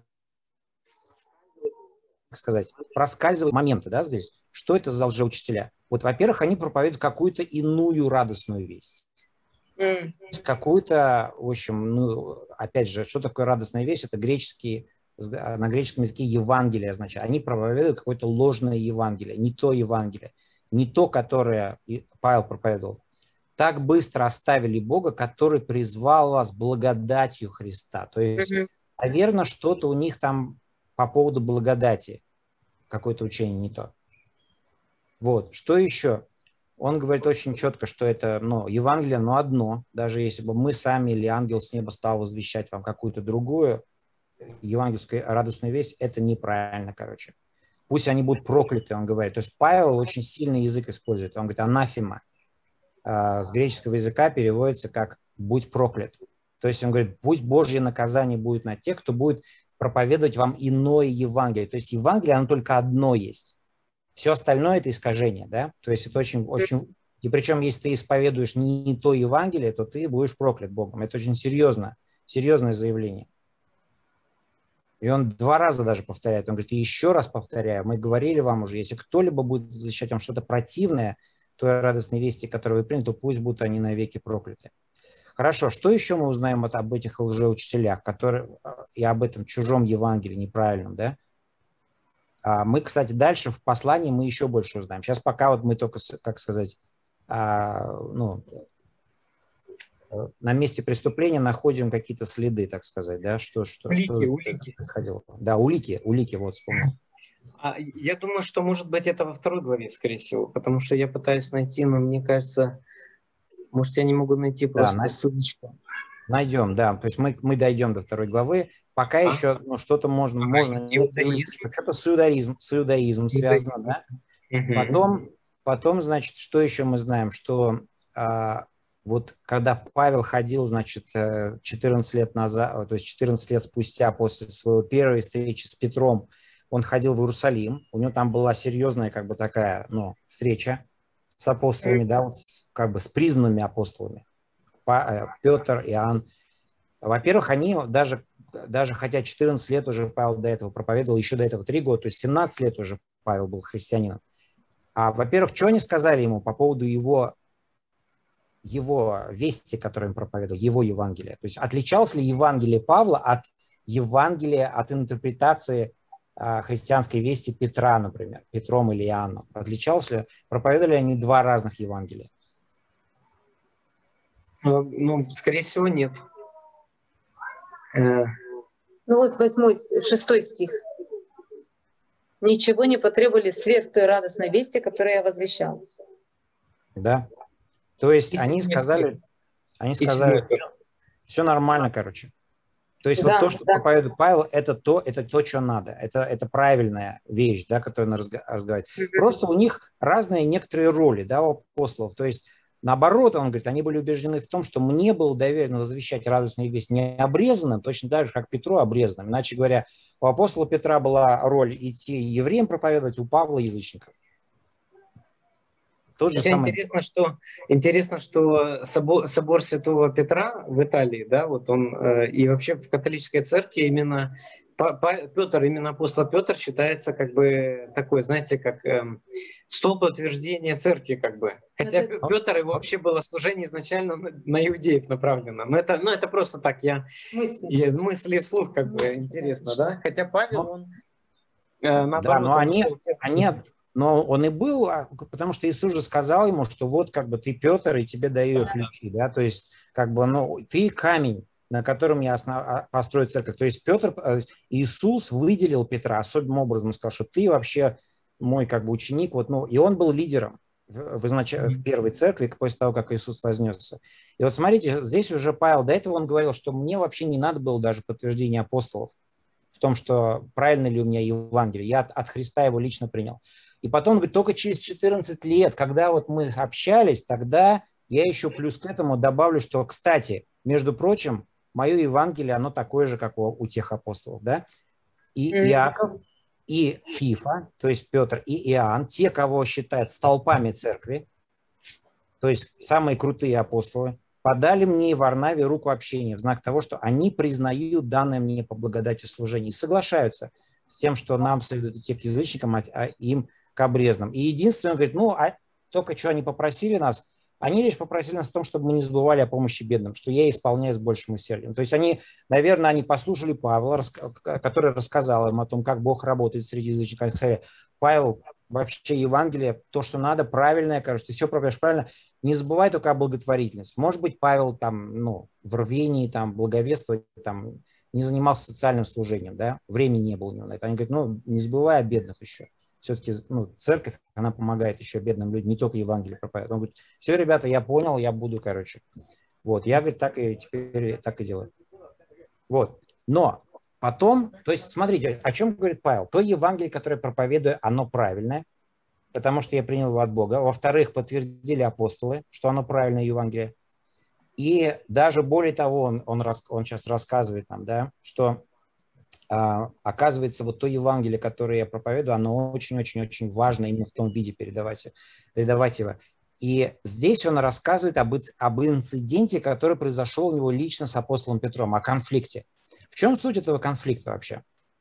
сказать, проскальзывать моменты, да, здесь. Что это за лжеучителя? Вот, во-первых, они проповедуют какую-то иную радостную весть. М. Какую-то, в общем, ну, опять же, что такое радостная весть? Это греческий, на греческом языке Евангелие означает. Они проповедуют какое-то ложное Евангелие, не то Евангелие, не то, которое Павел проповедовал. Так быстро оставили Бога, который призвал вас благодатью Христа. То есть, Мгм. наверное, что-то у них там по поводу благодати, какое-то учение не то. Вот. Что еще? Он говорит очень четко, что это, ну, Евангелие, но одно. Даже если бы мы сами или ангел с неба стал возвещать вам какую-то другую евангельскую радостную весть, это неправильно, короче. Пусть они будут прокляты, он говорит. То есть Павел очень сильный язык использует. Он говорит анафема. С греческого языка переводится как «будь проклят». То есть он говорит, пусть Божье наказание будет на тех, кто будет проповедовать вам иное Евангелие. То есть Евангелие, оно только одно есть. Все остальное – это искажение, да? То есть это очень, очень... И причем, если ты исповедуешь не, не то Евангелие, то ты будешь проклят Богом. Это очень серьезно, серьезное заявление. И он два раза даже повторяет. Он говорит, и еще раз повторяю, мы говорили вам уже, если кто-либо будет защищать вам что-то противное той радостной вести, которую вы приняли, то пусть будут они навеки прокляты. Хорошо, что еще мы узнаем вот об этих лжеучителях, которые, и об этом чужом Евангелии, неправильном, да? Мы, кстати, дальше в послании мы еще больше узнаем. Сейчас пока вот мы только, как сказать, ну, на месте преступления находим какие-то следы, так сказать, да, что, что, улики, что улики. происходило. Да, улики, улики, вот вспомнил. А, я думаю, что, может быть, это во второй главе, скорее всего, потому что я пытаюсь найти, но мне кажется, может, я не могу найти просто да, ссылочку. Найдем, да, то есть мы, мы дойдем до второй главы. Пока а? еще ну, что-то можно, ага, можно что-то с иудаизмом, с иудаизмом связано, да. Угу. Потом, потом, значит, что еще мы знаем, что а, вот когда Павел ходил, значит, четырнадцать лет назад, то есть четырнадцать лет спустя после своей первой встречи с Петром, он ходил в Иерусалим, у него там была серьезная как бы такая, ну, встреча с апостолами, да, с, как бы с признанными апостолами. Петр, Иоанн. Во-первых, они даже, даже хотя четырнадцать лет уже Павел до этого проповедовал, еще до этого три года, то есть семнадцать лет уже Павел был христианином. А, во-первых, что они сказали ему по поводу его, его вести, которые он проповедовал, его Евангелия? То есть отличалось ли Евангелие Павла от Евангелия, от интерпретации а, христианской вести Петра, например, Петром или Иоанном? Отличалось ли? Проповедовали они два разных Евангелия? Ну, скорее всего, нет. Ну вот восьмой, шестой стих. Ничего не потребовали сверх той радостной вести, которую я возвещал. Да. То есть и они сказали, они сказали, все, все нормально, короче. То есть да, вот то, что да. проповедует Павел, это то, это то, что надо. Это, это правильная вещь, да, которую он разговаривает. Mm-hmm. Просто у них разные некоторые роли, да, у апостолов. То есть наоборот, он говорит, они были убеждены в том, что мне было доверено возвещать радостную весть не обрезанным, точно так же, как Петру обрезанным. Иначе говоря, у апостола Петра была роль идти евреям проповедовать, у Павла язычников. Тот же самый... Интересно, что, интересно, что собор, собор Святого Петра в Италии, да, вот он, э, и вообще в католической церкви именно Петр, именно апостол Петр считается как бы такой, знаете, как эм, столб утверждения церкви, как бы. Хотя это... Петр, его вообще было служение изначально на, на иудеев направлено. Но это, ну, это просто так, я мысли, я, мысли вслух, как бы, интересно, да? Хотя Павел, он э, наоборот... Да, но они, они, но он и был, потому что Иисус же сказал ему, что вот как бы ты Петр, и тебе даю ключи, да, то есть как бы, ну, ты камень, на котором я основ... построю церковь. То есть Петр, Иисус выделил Петра особым образом, сказал, что ты вообще мой как бы ученик, вот, ну, и он был лидером в, в, изнач... в первой церкви после того, как Иисус вознесся. И вот смотрите, здесь уже Павел, до этого он говорил, что мне вообще не надо было даже подтверждения апостолов в том, что правильно ли у меня Евангелие, я от, от Христа его лично принял. И потом он говорит, только через четырнадцать лет, когда вот мы общались, тогда я еще плюс к этому добавлю, что, кстати, между прочим, мое Евангелие, оно такое же, как у, у тех апостолов, да? И mm-hmm. Иаков, и Кифа, то есть Петр и Иоанн, те, кого считают столпами церкви, то есть самые крутые апостолы, подали мне и Варнаве руку общения в знак того, что они признают данное мне по благодати служения и соглашаются с тем, что нам следует идти к язычникам, а им к обрезанным. И единственное, он говорит, ну, а только что они попросили нас, Они лишь попросили нас о том, чтобы мы не забывали о помощи бедным, что я исполняю с большим усердием. То есть они, наверное, они послушали Павла, который рассказал им о том, как Бог работает среди язычников. Они сказали: Павел, вообще Евангелие, то, что надо, правильное, кажется, ты все проповедуешь правильно. Не забывай только о благотворительности. Может быть, Павел там, ну, в рвении, там, благовествовать, там, не занимался социальным служением, да, времени не было у него на это. Они говорят: ну, не забывай о бедных еще. Все-таки, ну, церковь, она помогает еще бедным людям, не только Евангелие проповедует. Он говорит: все, ребята, я понял, я буду, короче. Вот, я, говорит, так и теперь так и делаю. Вот, но потом, то есть, смотрите, о чем говорит Павел. То Евангелие, которое я проповедую, оно правильное, потому что я принял его от Бога. Во-вторых, подтвердили апостолы, что оно правильное Евангелие. И даже более того, он, он, он сейчас рассказывает нам, да, что а, оказывается, вот то Евангелие, которое я проповедую, оно очень-очень-очень важно именно в том виде передавать, передавать его. И здесь он рассказывает об, об инциденте, который произошел у него лично с апостолом Петром, о конфликте. В чем суть этого конфликта вообще?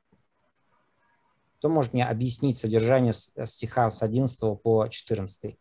Кто может мне объяснить содержание стиха с одиннадцатого по четырнадцатый?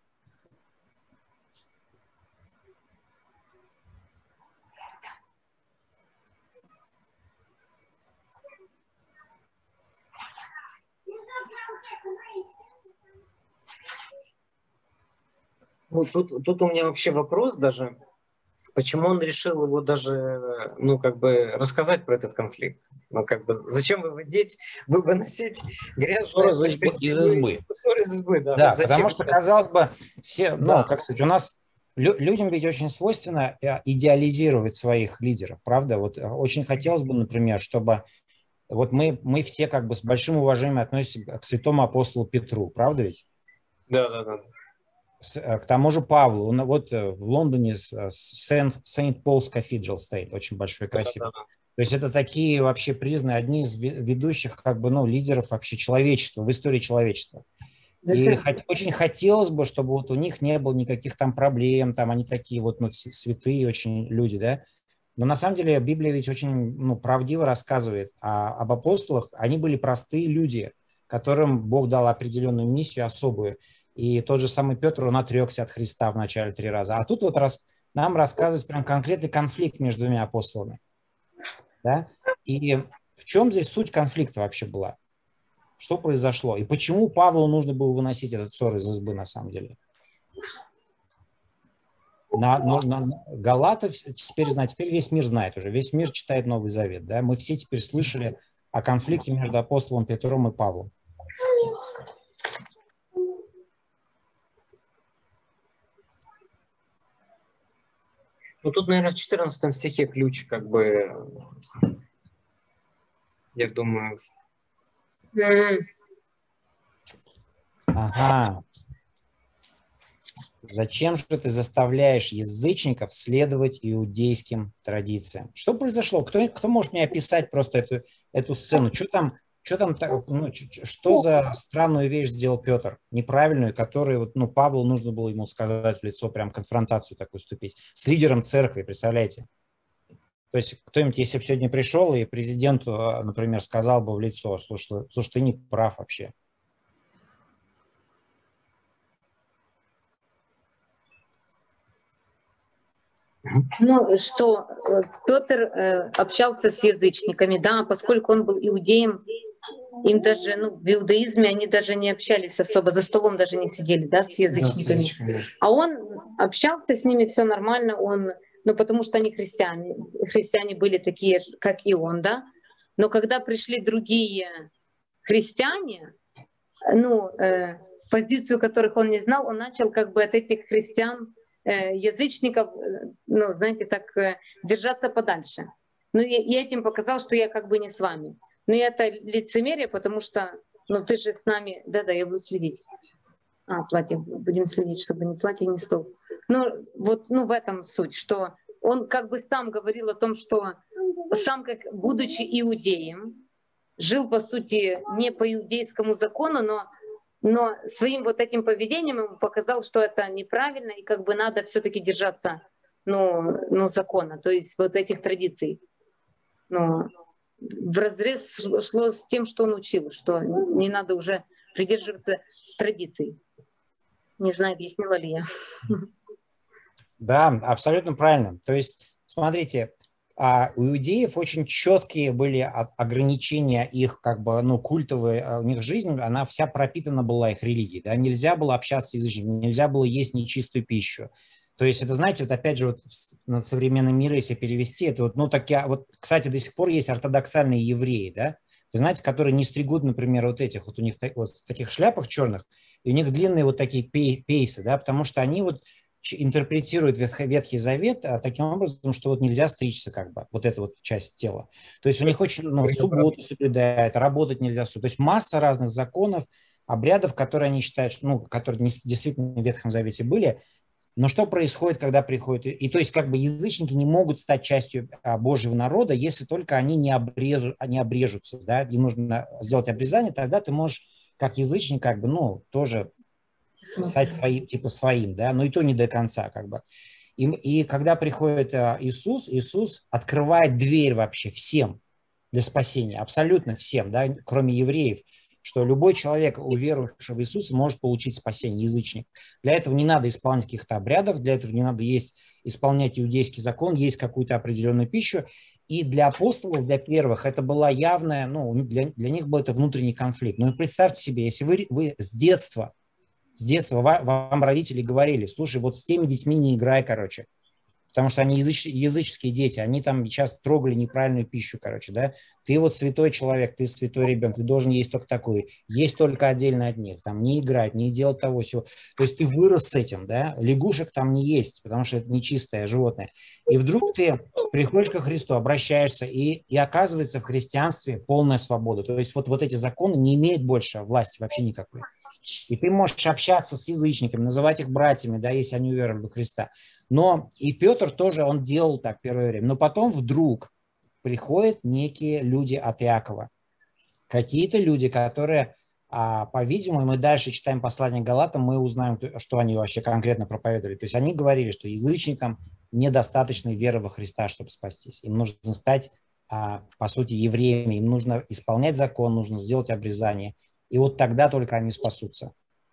Ну, тут, тут у меня вообще вопрос даже, почему он решил его даже, ну, как бы рассказать про этот конфликт. Ну, как бы, зачем выводить, вы выносить грязные Ссор из избы. Ссор из избы, да. Да, Вот зачем потому что, это? казалось бы, все, ну, Да. как сказать, у нас лю- людям ведь очень свойственно э, идеализировать своих лидеров, правда? Вот э, очень хотелось бы, например, чтобы вот мы, мы все как бы с большим уважением относимся к святому апостолу Петру, правда ведь? Да, да, да. С- э, К тому же Павлу. Он, вот э, в Лондоне Сент-Пол's Cathedral стоит, очень большой, красивый. Да, да, да. То есть это такие вообще признаны, одни из ве- ведущих как бы, ну, лидеров вообще человечества, в истории человечества. И хот- очень хотелось бы, чтобы вот у них не было никаких там проблем, там они такие вот, ну, все святые очень люди, да. Но на самом деле Библия ведь очень, ну, правдиво рассказывает о- об апостолах. Они были простые люди, которым Бог дал определенную миссию особую. И тот же самый Петр, он отрекся от Христа в начале три раза. А тут вот раз, нам рассказывается прям конкретный конфликт между двумя апостолами. Да? И в чем здесь суть конфликта вообще была? Что произошло? И почему Павлу нужно было выносить этот ссор из избы на самом деле? На, на, на Галатов теперь знает, теперь весь мир знает уже, весь мир читает Новый Завет. Да? Мы все теперь слышали о конфликте между апостолом Петром и Павлом. Ну, тут, наверное, в четырнадцатом стихе ключ, как бы, я думаю. М, Ага. Зачем же ты заставляешь язычников следовать иудейским традициям? Что произошло? Кто, кто может мне описать просто эту, эту сцену? Что там, что там, так- ну, ч- ч- что за странную вещь сделал Петр? Неправильную, которую вот, ну, Павлу нужно было ему сказать в лицо, прям конфронтацию такую вступить. С лидером церкви, представляете? То есть кто-нибудь, если бы сегодня пришел и президенту, а, например, сказал бы в лицо: слушай, слушай, ты не прав вообще. Ну, что э, Петр э, общался с язычниками, да, поскольку он был иудеем, им даже, ну, в иудаизме они даже не общались особо, за столом даже не сидели, да, с язычниками. А он общался с ними, все нормально, он, ну, потому что они христиане, христиане были такие, как и он, да. Но когда пришли другие христиане, ну, э, позицию которых он не знал, он начал как бы от этих христиан, э, язычников, э, ну, знаете, так э, держаться подальше. Ну, и, и этим показал, что я как бы не с вами. Но это лицемерие, потому что, ну, ты же с нами, да-да, я буду следить. А, платье, будем следить, чтобы ни платье, ни стол. Ну, вот, ну, в этом суть, что он как бы сам говорил о том, что сам, как будучи иудеем, жил, по сути, не по иудейскому закону, но, но своим вот этим поведением ему показал, что это неправильно, и как бы надо все-таки держаться, ну, ну, закона, то есть вот этих традиций. Ну, вразрез шло с тем, что он учил, что не надо уже придерживаться традиций. Не знаю, объяснила ли я. Да, абсолютно правильно. То есть, смотрите, а, у иудеев очень четкие были от- ограничения их, как бы, ну, культовые, а, у них жизнь, она вся пропитана была их религией, да, нельзя было общаться с язычниками, нельзя было есть нечистую пищу. То есть это, знаете, вот опять же, вот в- на современный мир, если перевести, это вот, ну, так я, вот, кстати, до сих пор есть ортодоксальные евреи, да, вы знаете, которые не стригут, например, вот этих, вот у них так- вот в таких шляпах черных, и у них длинные вот такие пей- пейсы, да, потому что они вот ч- интерпретирует Ветхий, Ветхий Завет а, таким образом, что вот нельзя стричься, как бы, вот эта вот часть тела. То есть у них очень, ну, субботу соблюдают, работать нельзя. в субботу. То есть масса разных законов, обрядов, которые они считают, что, ну, которые не- действительно в Ветхом Завете были. Но что происходит, когда приходят... И, и то есть как бы язычники не могут стать частью а, Божьего народа, если только они не, обрежу, не обрежутся, да, им нужно сделать обрезание, тогда ты можешь как язычник как бы, ну, тоже стать своим, типа своим, да, но и то не до конца, как бы. И, и когда приходит а, Иисус, Иисус открывает дверь вообще всем для спасения, абсолютно всем, да, кроме евреев, что любой человек, уверовавший в Иисуса, может получить спасение, язычник. Для этого не надо исполнять каких-то обрядов, для этого не надо есть, исполнять иудейский закон, есть какую-то определенную пищу. И для апостолов, для первых, это была явная, ну, для, для них был это внутренний конфликт. Ну и представьте себе, если вы, вы с детства с детства вам родители говорили, слушай, вот с теми детьми не играй, короче, потому что они языч, языческие дети, они там сейчас трогали неправильную пищу, короче, да. Ты вот святой человек, ты святой ребенок, ты должен есть только такой, есть только отдельно от них, там не играть, не делать того всего. То есть ты вырос с этим, да, лягушек там не есть, потому что это нечистое животное. И вдруг ты приходишь ко Христу, обращаешься, и, и оказывается в христианстве полная свобода. То есть вот, вот эти законы не имеют больше власти вообще никакой. И ты можешь общаться с язычниками, называть их братьями, да, если они уверовали во Христа. Но и Петр тоже, он делал так первое время. Но потом вдруг приходят некие люди от Иакова. Какие-то люди, которые, а, по-видимому, мы дальше читаем послание к Галатам, мы узнаем, что они вообще конкретно проповедовали. То есть они говорили, что язычникам недостаточно веры во Христа, чтобы спастись. Им нужно стать, а, по сути, евреями, им нужно исполнять закон, нужно сделать обрезание. И вот тогда только они спасутся.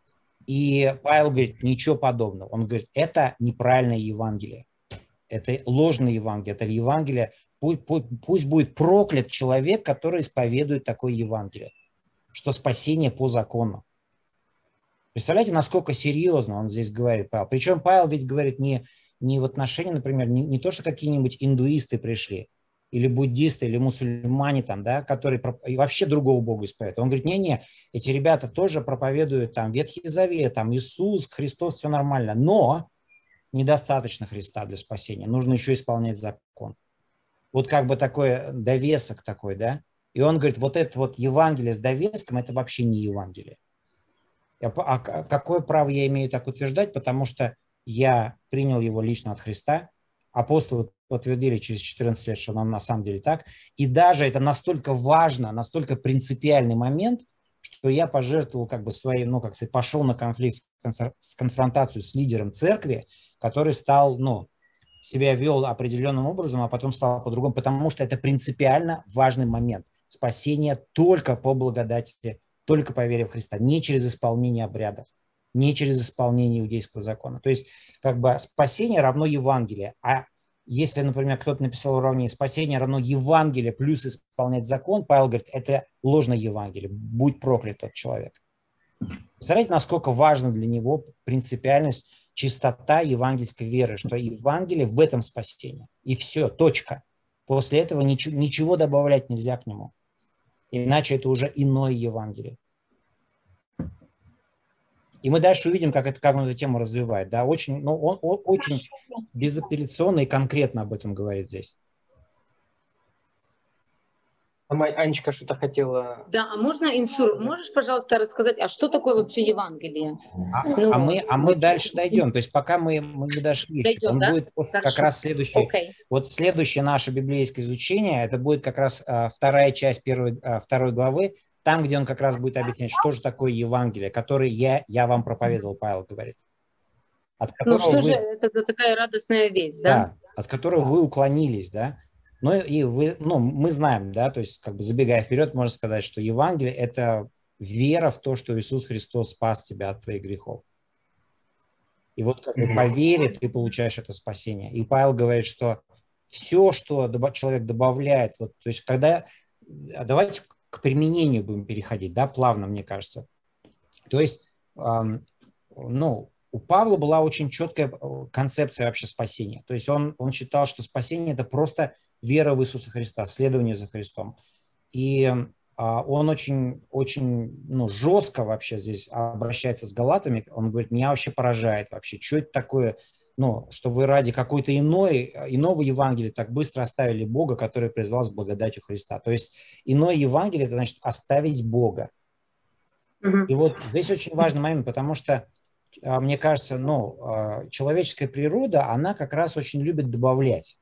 И Павел говорит, ничего подобного. Он говорит, это неправильное Евангелие. Это ложное Евангелие. Это Евангелие, пусть, пусть, пусть будет проклят человек, который исповедует такое Евангелие, что спасение по закону. Представляете, насколько серьезно он здесь говорит, Павел. Причем Павел ведь говорит не, не в отношении, например, не, не то, что какие-нибудь индуисты пришли, или буддисты, или мусульмане, там, да, которые и вообще другого Бога исповедуют. Он говорит, не-не, эти ребята тоже проповедуют там Ветхий Завет, там Иисус, Христос, все нормально, но недостаточно Христа для спасения, нужно еще исполнять закон. Вот как бы такой довесок такой, да, и он говорит, вот это вот Евангелие с довеском, это вообще не Евангелие. А какое право я имею так утверждать, потому что я принял его лично от Христа, апостолы подтвердили через четырнадцать лет, что нам на самом деле так. И даже это настолько важно, настолько принципиальный момент, что я пожертвовал как бы своей, ну, как сказать, пошел на конфликт, с конфронтацию с лидером церкви, который стал, ну, себя вел определенным образом, а потом стал по-другому, потому что это принципиально важный момент. Спасение только по благодати, только по вере в Христа, не через исполнение обрядов, не через исполнение иудейского закона. То есть как бы спасение равно Евангелие. А если, например, кто-то написал уравнение спасение равно Евангелие плюс исполнять закон, Павел говорит, это ложное Евангелие, будь проклят тот человек. Представляете, насколько важна для него принципиальность, чистота евангельской веры, что Евангелие в этом спасение. И все, точка. После этого ничего, ничего добавлять нельзя к нему. Иначе это уже иное Евангелие. И мы дальше увидим, как, это, как он эту тему развивает. Да? Очень, ну, он, он очень безапелляционно и конкретно об этом говорит здесь. Анечка что-то хотела... Да, а можно, Инсур, можешь, пожалуйста, рассказать, а что такое вообще Евангелие? А, ну, а, мы, а мы вот. дальше дойдем. То есть пока мы, мы не дошли еще. Дойдем, Он да? будет после, как раз следующий. Okay. Вот следующее наше библейское изучение, это будет как раз а, вторая часть первой, а, второй главы, там, где он как раз будет объяснять, что же такое Евангелие, которое я, я вам проповедовал, Павел говорит. От Ну что вы, же это за такая радостная весть, да? Да, от которого вы уклонились, да. Ну и вы, ну, мы знаем, да, то есть как бы забегая вперед, можно сказать, что Евангелие – это вера в то, что Иисус Христос спас тебя от твоих грехов. И вот как бы по вере ты получаешь это спасение. И Павел говорит, что все, что человек добавляет, вот, то есть когда, давайте к применению будем переходить, да, плавно, мне кажется. То есть, эм, ну, у Павла была очень четкая концепция вообще спасения. То есть он, он считал, что спасение – это просто вера в Иисуса Христа, следование за Христом. И он очень, очень ну, жестко вообще здесь обращается с галатами. Он говорит, меня вообще поражает вообще, что это такое, ну, что вы ради какой-то иной, иного Евангелия так быстро оставили Бога, который призвал вас благодатью Христа. То есть иное Евангелие – это значит оставить Бога. Mm-hmm. И вот здесь очень важный момент, потому что, мне кажется, ну, человеческая природа, она как раз очень любит добавлять,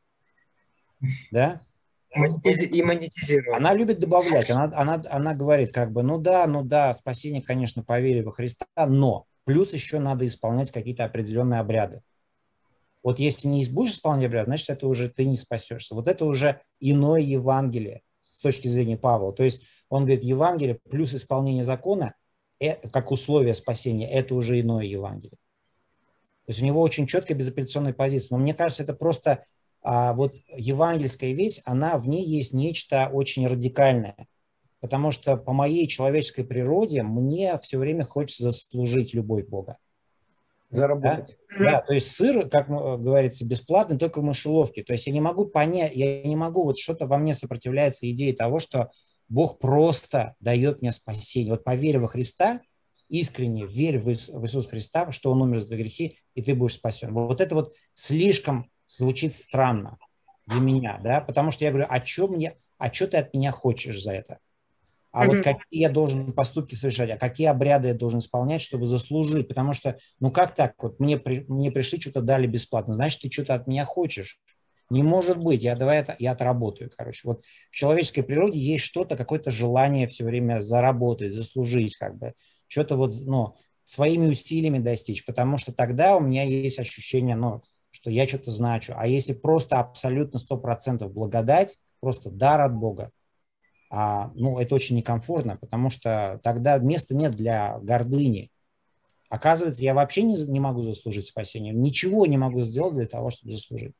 да? И монетизировать. Она любит добавлять, она, она, она говорит как бы, ну да, ну да, спасение, конечно, по вере во Христа, но плюс еще надо исполнять какие-то определенные обряды. Вот если не будешь исполнять обряд, значит, это уже ты не спасешься. Вот это уже иное Евангелие с точки зрения Павла. То есть он говорит, Евангелие плюс исполнение закона, как условие спасения, это уже иное Евангелие. То есть у него очень четкая безапелляционная позиция. Но мне кажется, это просто... А вот евангельская весть, она, в ней есть нечто очень радикальное, потому что по моей человеческой природе мне все время хочется заслужить любовь Бога. Заработать. Да? Да, то есть сыр, как говорится, бесплатный только в мышеловке. То есть я не могу понять, я не могу, вот что-то во мне сопротивляется идее того, что Бог просто дает мне спасение. Вот по вере во Христа, искренне верь в Иисуса Христа, что Он умер за грехи, и ты будешь спасен. Вот это вот слишком звучит странно для меня, да, потому что я говорю, а что мне, а что ты от меня хочешь за это? А mm-hmm. вот какие я должен поступки совершать, а какие обряды я должен исполнять, чтобы заслужить? Потому что, ну как так, вот мне, при, мне пришли, что-то дали бесплатно, значит, ты что-то от меня хочешь. Не может быть, я давай это, я отработаю, короче. Вот в человеческой природе есть что-то, какое-то желание все время заработать, заслужить, как бы, что-то вот, ну, своими усилиями достичь, потому что тогда у меня есть ощущение, ну, что я что-то значу. А если просто абсолютно сто процентов благодать, просто дар от Бога, а, ну, это очень некомфортно, потому что тогда места нет для гордыни. Оказывается, я вообще не, не могу заслужить спасение. Ничего не могу сделать для того, чтобы заслужить.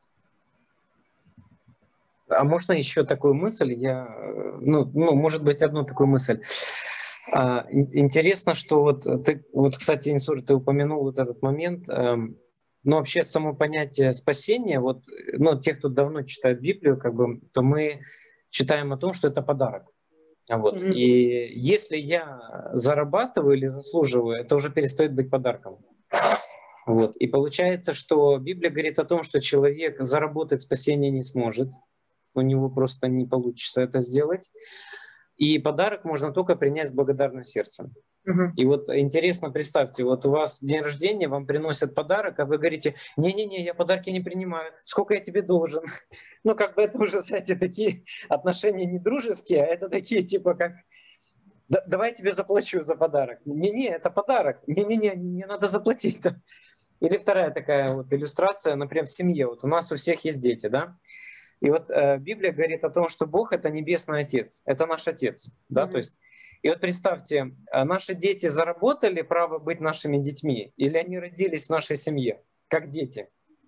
А можно еще такую мысль? Я, ну, ну, может быть, одну такую мысль. А, интересно, что вот ты, вот, кстати, Инсур, ты упомянул вот этот момент. Но вообще само понятие спасения, вот, ну, те, кто давно читает Библию, как бы, то мы читаем о том, что это подарок. Вот. Mm-hmm. И если я зарабатываю или заслуживаю, это уже перестает быть подарком. Вот. И получается, что Библия говорит о том, что человек заработать спасение не сможет, у него просто не получится это сделать. И подарок можно только принять с благодарным сердцем. Uh-huh. И вот интересно, представьте, вот у вас день рождения, вам приносят подарок, а вы говорите, не-не-не, я подарки не принимаю, сколько я тебе должен? Ну, как бы это уже, знаете, такие отношения не дружеские, а это такие типа как, давай я тебе заплачу за подарок. Не-не, это подарок, не-не-не, не надо заплатить. Или вторая такая вот иллюстрация, например, в семье. Вот у нас у всех есть дети, да? И вот э, Библия говорит о том, что Бог — это Небесный Отец, это наш Отец, да, mm-hmm. то есть, и вот представьте, наши дети заработали право быть нашими детьми, или они родились в нашей семье, как дети.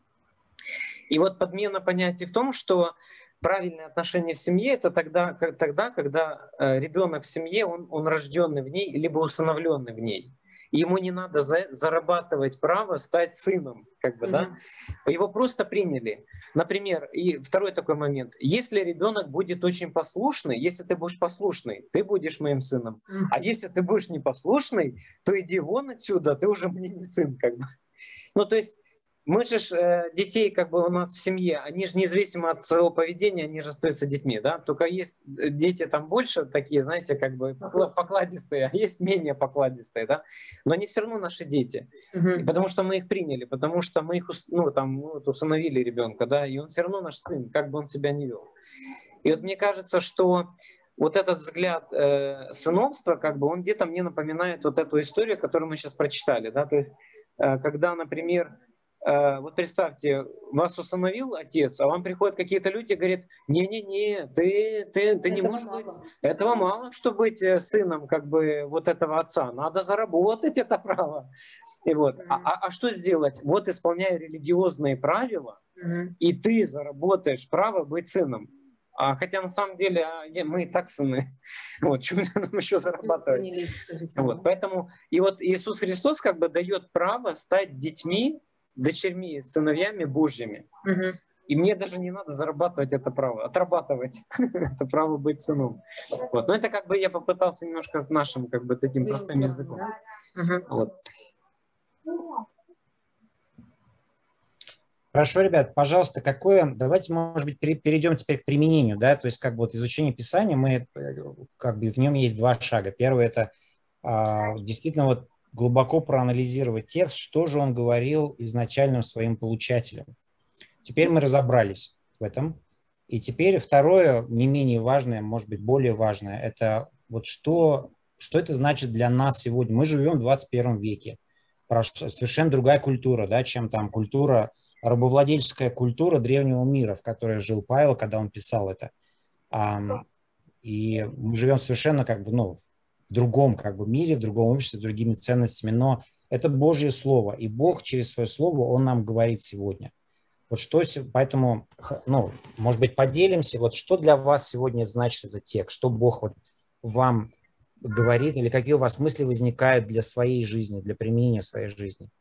И вот подмена понятия в том, что правильное отношение в семье — это тогда, как, тогда когда э, ребенок в семье, он, он рожденный в ней, либо усыновленный в ней. И ему не надо за, зарабатывать право стать сыном, как бы, mm-hmm. да? Его просто приняли. Например, и второй такой момент. Если ребенок будет очень послушный, если ты будешь послушный, ты будешь моим сыном. Mm-hmm. А если ты будешь непослушный, то иди вон отсюда, ты уже мне не сын, как бы. Ну, то есть мы же э, детей, как бы у нас в семье, они же независимо от своего поведения, они же остаются детьми, да? Только есть дети там больше такие, знаете, как бы покладистые, а есть менее покладистые, да? Но они все равно наши дети, uh-huh. потому что мы их приняли, потому что мы их, ну, там, ну, вот усыновили ребенка, да? И он все равно наш сын, как бы он себя ни вел. И вот мне кажется, что вот этот взгляд э, сыновства, как бы, он где-то мне напоминает вот эту историю, которую мы сейчас прочитали, да? То есть, э, когда, например, вот представьте, вас усыновил отец, а вам приходят какие-то люди и говорят, не-не-не, ты, ты, ты не можешь быть, этого мало, чтобы быть сыном как бы вот этого отца, надо заработать это право. И вот, а, Мгм. а, а что сделать? Вот исполняя религиозные правила, Мгм. и ты заработаешь право быть сыном. А, хотя на самом деле а, я- мы и так сыны. Вот, что нам еще зарабатывать? Поняли Иисуса Христа. Вот, поэтому, и вот Иисус Христос как бы дает право стать детьми, дочерьми, сыновьями Божьими. Мгм. И мне даже не надо зарабатывать это право, отрабатывать это право быть сыном. Вот. Но это как бы я попытался немножко с нашим как бы таким Своим простым словом, языком. да? Мгм. Вот. Хорошо, ребят, пожалуйста, какое, давайте, может быть, пере- перейдем теперь к применению, да, то есть как бы вот изучение Писания, мы, э, как бы в нем есть два шага. Первый – это а, действительно вот глубоко проанализировать текст, что же он говорил изначальным своим получателям. Теперь мы разобрались в этом. И теперь второе, не менее важное, может быть, более важное, это вот что, что это значит для нас сегодня. Мы живем в двадцать первом веке. Прошла совершенно другая культура, да, чем там культура, рабовладельческая культура древнего мира, в которой жил Павел, когда он писал это. Ам, И мы живем совершенно как бы, ну, в другом как бы мире, в другом обществе, с другими ценностями, но это Божье Слово, и Бог через свое Слово, Он нам говорит сегодня. Вот что, се- поэтому, х- ну, может быть, поделимся, вот что для вас сегодня значит этот текст, что Бог вот вам говорит, или какие у вас мысли возникают для своей жизни, для применения в своей жизни.